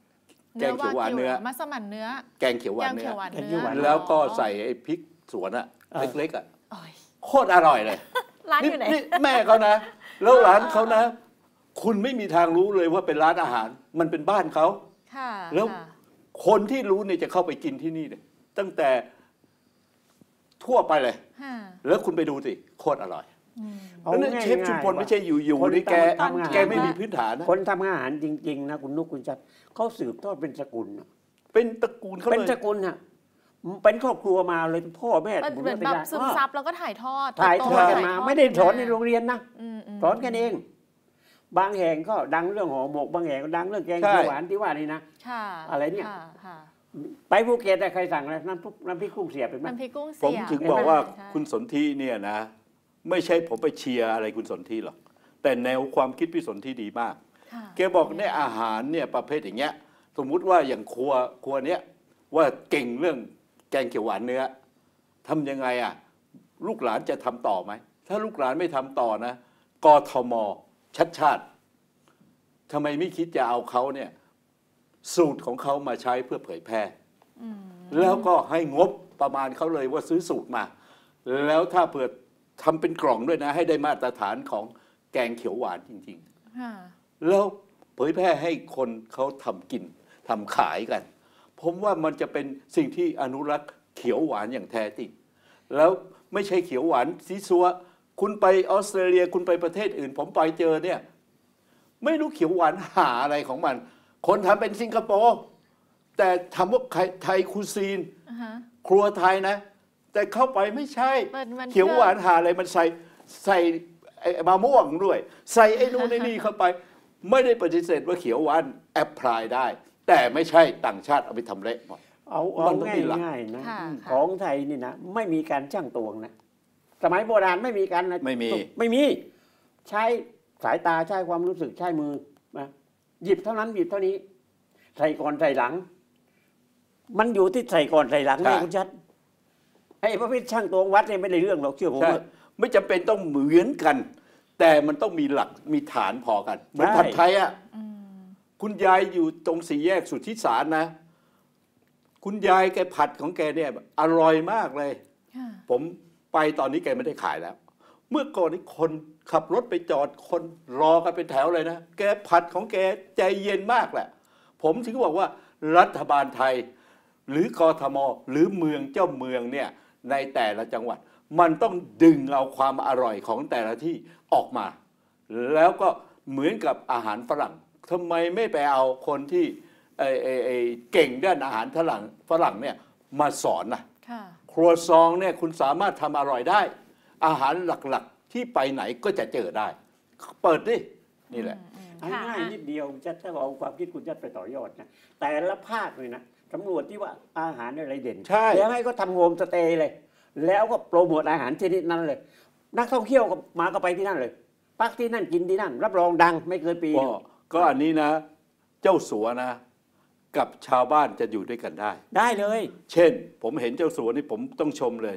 แกงเขียวหวานเนื้อมัสมั่นเนื้อแกงเขียวหวานเนื้อแล้วก็ใส่ไอ้พริกสวนอะเล็กๆอะโคตรอร่อยเลยร้านอยู่ไหนนี่แม่เขานะแล้วร้านเขานะคุณไม่มีทางรู้เลยว่าเป็นร้านอาหารมันเป็นบ้านเขาแล้วคนที่รู้เนี่ยจะเข้าไปกินที่นี่เลยตั้งแต่ทั่วไปเลยแล้วคุณไปดูสิโคตรอร่อยแล้วนั่นเชฟชุมพลไม่ใช่อยู่ๆนี่แกไม่มีพื้นฐานนะคนทำอาหารจริงๆนะคุณนุกคุณจัดเขาสืบทอดเป็นตระกูลเป็นตระกูลเขาเลยเป็นตระกูลน่ะเป็นครอบครัวมาเลยพ่อแม่เหมือนแบบซึมซับแล้วก็ถ่ายทอดกันมาไม่ได้สอนในโรงเรียนนะสอนกันเองบางแห่งก็ดังเรื่องห่อหมกบางแห่งก็ดังเรื่องแกงเขียวหวานที่ว่านี่นะอะไรเนี่ยไปภูเก็ตใครสั่งอะไรน้ำพริกกุ้งเสียบเป็นไหมน้ำพริกกุ้งเสียบผมถึงบอกว่าคุณสนธิเนี่ยนะไม่ใช่ผมไปเชียร์อะไรคุณสนธิหรอกแต่แนวความคิดพี่สนธิดีมากแกบอกเนี่ยอาหารเนี่ยประเภทอย่างเงี้ยสมมุติว่าอย่างครัวเนี้ยว่าเก่งเรื่องแกงเขียวหวานเนื้อทำยังไงอ่ะลูกหลานจะทำต่อไหมถ้าลูกหลานไม่ทำต่อนะกทม.ชัดชาติทำไมไม่คิดจะเอาเขาเนี่ยสูตรของเขามาใช้เพื่อเผยแพร่แล้วก็ให้งบประมาณเขาเลยว่าซื้อสูตรมาแล้วถ้าเผื่อทำเป็นกล่องด้วยนะให้ได้มาตรฐานของแกงเขียวหวานจริงๆแล้วเผยแพร่ให้คนเขาทำกินทำขายกันผมว่ามันจะเป็นสิ่งที่อนุรักษ์เขียวหวานอย่างแท้จริงแล้วไม่ใช่เขียวหวานซีซัวคุณไปออสเตรเลียคุณไปประเทศอื่นผมไปเจอเนี่ยไม่รู้เขียวหวานหาอะไรของมันคนทำเป็นสิงคโปร์แต่ทำว่าไทยคูซีนครัวไทยนะแต่เข้าไปไม่ใช่เขียวหวานหาอะไรมันใส่มะม่วงด้วยใส่ไอ้นู่นไอ้นี่เข้าไปไม่ได้ปฏิเสธว่าเขียวหวานแอพพลายได้แต่ไม่ใช่ต่างชาติเอาไปทำเละหมดเอาง่ายๆนะของไทยนี่นะไม่มีการชั่งตวงนะสมัยโบราณไม่มีการนะไม่มีใช้สายตาใช้ความรู้สึกใช้มือนะหยิบเท่านั้นหยิบเท่านี้ใส่ก่อนใส่หลังมันอยู่ที่ใส่ก่อนใส่หลังนี่คุณชัดไอ้พระพิชช่างตวงวัดเนี่ยไม่ได้เรื่องหรอกเชื่อผมไม่จำเป็นต้องเหมือนกันแต่มันต้องมีหลักมีฐานพอกันเหมือนผัดไทยอ่ะคุณยายอยู่ตรงสี่แยกสุทธิสารนะคุณยายแกผัดของแกเนี่ยอร่อยมากเลยผมไปตอนนี้แกไม่ได้ขายแล้วเมื่อก่อนนี้คนขับรถไปจอดคนรอกันเป็นแถวเลยนะแกผัดของแกใจเย็นมากแหละผมถึงบอกว่ารัฐบาลไทยหรือกทม.หรือเมืองเจ้าเมืองเนี่ยในแต่ละจังหวัดมันต้องดึงเอาความอร่อยของแต่ละที่ออกมาแล้วก็เหมือนกับอาหารฝรั่งทำไมไม่ไปเอาคนที่เก่งด้านอาหารฝรั่งเนี่ยมาสอนนะครัวซองเนี่ยคุณสามารถทำอร่อยได้อาหารหลักๆที่ไปไหนก็จะเจอได้เปิดดินี่แหละง่ายนิดเดียวจะถ้าเอาความคิดคุณจะไปต่อยอดนะแต่ละภาคเลยนะตำรวจที่ว่าอาหารอะไรเด่นแล้วให้ก็ทำโฮมสเตย์เลยแล้วก็โปรโมทอาหารชนิดนั้นเลยนักท่องเที่ยวมาก็ไปที่นั่นเลยพักที่นั่นกินที่นั่นรับรองดังไม่เกินปีก็อันนี้นะเจ้าสัวนะกับชาวบ้านจะอยู่ด้วยกันได้เลยเช่นผมเห็นเจ้าสัวนี่ผมต้องชมเลย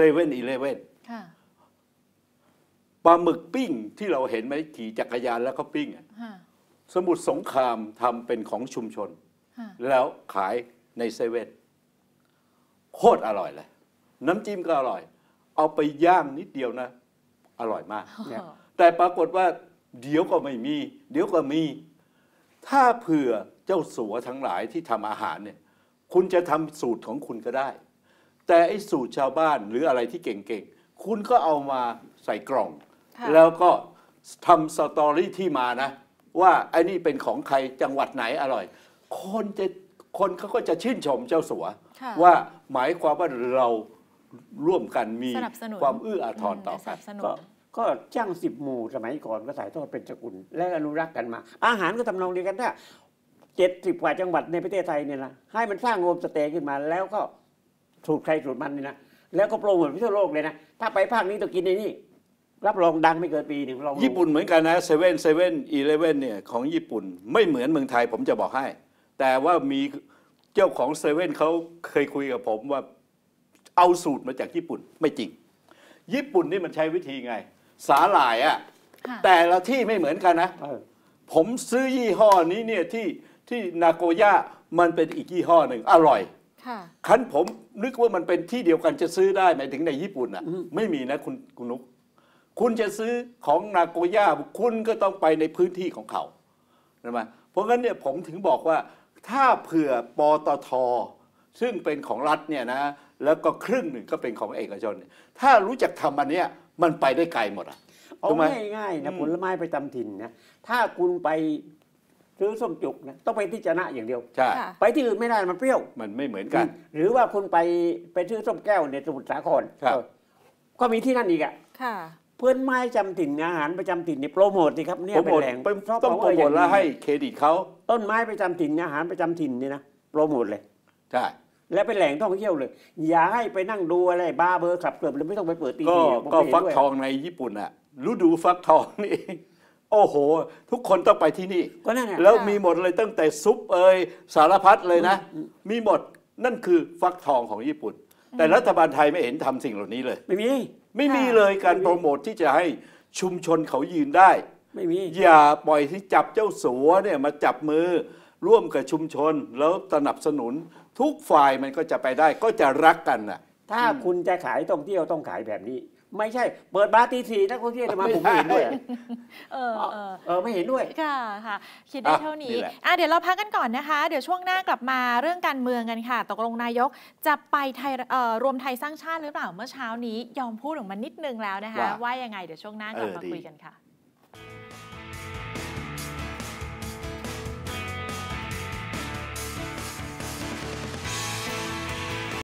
7-11ปลาหมึกปิ้งที่เราเห็นไหมขี่จักรยานแล้วเขาปิ้งสมุทรสงครามทำเป็นของชุมชนแล้วขายในเซเว่นโคตรอร่อยเลยน้ำจิ้มก็อร่อยเอาไปย่างนิดเดียวนะอร่อยมากแต่ปรากฏว่าเดี๋ยวก็ไม่มีเดี๋ยวก็มีถ้าเผื่อเจ้าสัวทั้งหลายที่ทำอาหารเนี่ยคุณจะทำสูตรของคุณก็ได้แต่ไอ้สูตรชาวบ้านหรืออะไรที่เก่งๆคุณก็เอามาใส่กล่องแล้วก็ทำสตอรี่ที่มานะว่าไอ้นี่เป็นของใครจังหวัดไหนอร่อยคนเขาก็จะชื่นชมเจ้าสัวว่าหมายความว่าเราร่วมกันมีความเอื้ออาทรต่อกันก็จ้าง10 หมู่สมัยก่อนก็ถ่ายทอดเป็นสกุลและอนุรักษ์กันมาอาหารก็ทำนองเดียวกันถ้า70 กว่าจังหวัดในประเทศไทยเนี่ยนะให้มันสร้างโฮมสเตย์ขึ้นมาแล้วก็สูตรใครสูตรมันนี่นะแล้วก็โปรโมทไปทั่วโลกเลยนะถ้าไปภาคนี้ต้องกินในนี่รับรองดังไม่เกินปีหนึ่งญี่ปุ่นเหมือนกันนะ7-11เนี่ยของญี่ปุ่นไม่เหมือนเมืองไทยผมจะบอกให้แต่ว่ามีเจ้าของ7เขาเคยคุยกับผมว่าเอาสูตรมาจากญี่ปุ่นไม่จริงญี่ปุ่นนี่มันใช้วิธีไงสาหร่ายอะแต่ละที่ไม่เหมือนกันนะผมซื้อยี่ห้อนี้เนี่ยที่ที่นาโกย่ามันเป็นอีกยี่ห้อหนึ่งอร่อยคันผมนึกว่ามันเป็นที่เดียวกันจะซื้อได้หมายถึงในญี่ปุ่นอ่ะไม่มีนะคุณนุ๊กคุณจะซื้อของนาโกย่าคุณก็ต้องไปในพื้นที่ของเขาใช่ไหมเพราะงั้นเนี่ยผมถึงบอกว่าถ้าเผื่อปตท.ซึ่งเป็นของรัฐเนี่ยนะแล้วก็ครึ่งหนึ่งก็เป็นของเอกชนถ้ารู้จักทำอันเนี้ยมันไปได้ไกลหมดอ่ะเอาง่ายๆนะผลไม้ประจำถิ่นนะถ้าคุณไปซื้อส้มจุกนะต้องไปที่จะนะอย่างเดียวใช่ไปที่อื่นไม่ได้มันเปรี้ยวมันไม่เหมือนกันหรือว่าคุณไปซื้อส้มแก้วในสมุทรสาครก็มีที่นั่นอีกอ่ะเพื่อนไม้จำถิ่นอาหารประจำถิ่นนี่โปรโมทสิครับเนี่ยเป็นแหล่งต้องโปรโมทแล้วให้เครดิตเขาต้นไม้ประจำถิ่นอาหารประจำถิ่นนี่นะโปรโมทเลยใช่และเป็นแหล่งท่องเที่ยวเลยอย่าให้ไปนั่งดูอะไรบาร์เบอร์ขับเกือบเลยไม่ต้องไปเปิดตีวีก็ฟักทองในญี่ปุ่นอะฤดูฟักทองนี่โอ้โหทุกคนต้องไปที่นี่แล้วมีหมดเลยตั้งแต่ซุปสารพัดเลยนะมีหมดนั่นคือฟักทองของญี่ปุ่นแต่รัฐบาลไทยไม่เห็นทำสิ่งเหล่านี้เลยไม่มีเลยการโปรโมทที่จะให้ชุมชนเขายืนได้ไม่มีอย่าปล่อยที่จับเจ้าสัวเนี่ยมาจับมือร่วมกับชุมชนแล้วสนับสนุนทุกฝ่ายมันก็จะไปได้ก็จะรักกันน่ะถ้าคุณจะขายท่องเที่ยวต้องขายแบบนี้ไม่ใช่เปิดบาร์ตี4นักท่องเที่ยวจะมาผมไม่เห็นด้วยไม่เห็นด้วยค่ะคิดได้เท่านี้เดี๋ยวเราพักกันก่อนนะคะเดี๋ยวช่วงหน้ากลับมาเรื่องการเมืองกันค่ะตกลงนายกจะไปไทยรวมไทยสร้างชาติหรือเปล่าเมื่อเช้านี้ยอมพูดออกมานิดนึงแล้วนะคะว่ายังไงเดี๋ยวช่วงหน้ากลับมาคุยกันค่ะ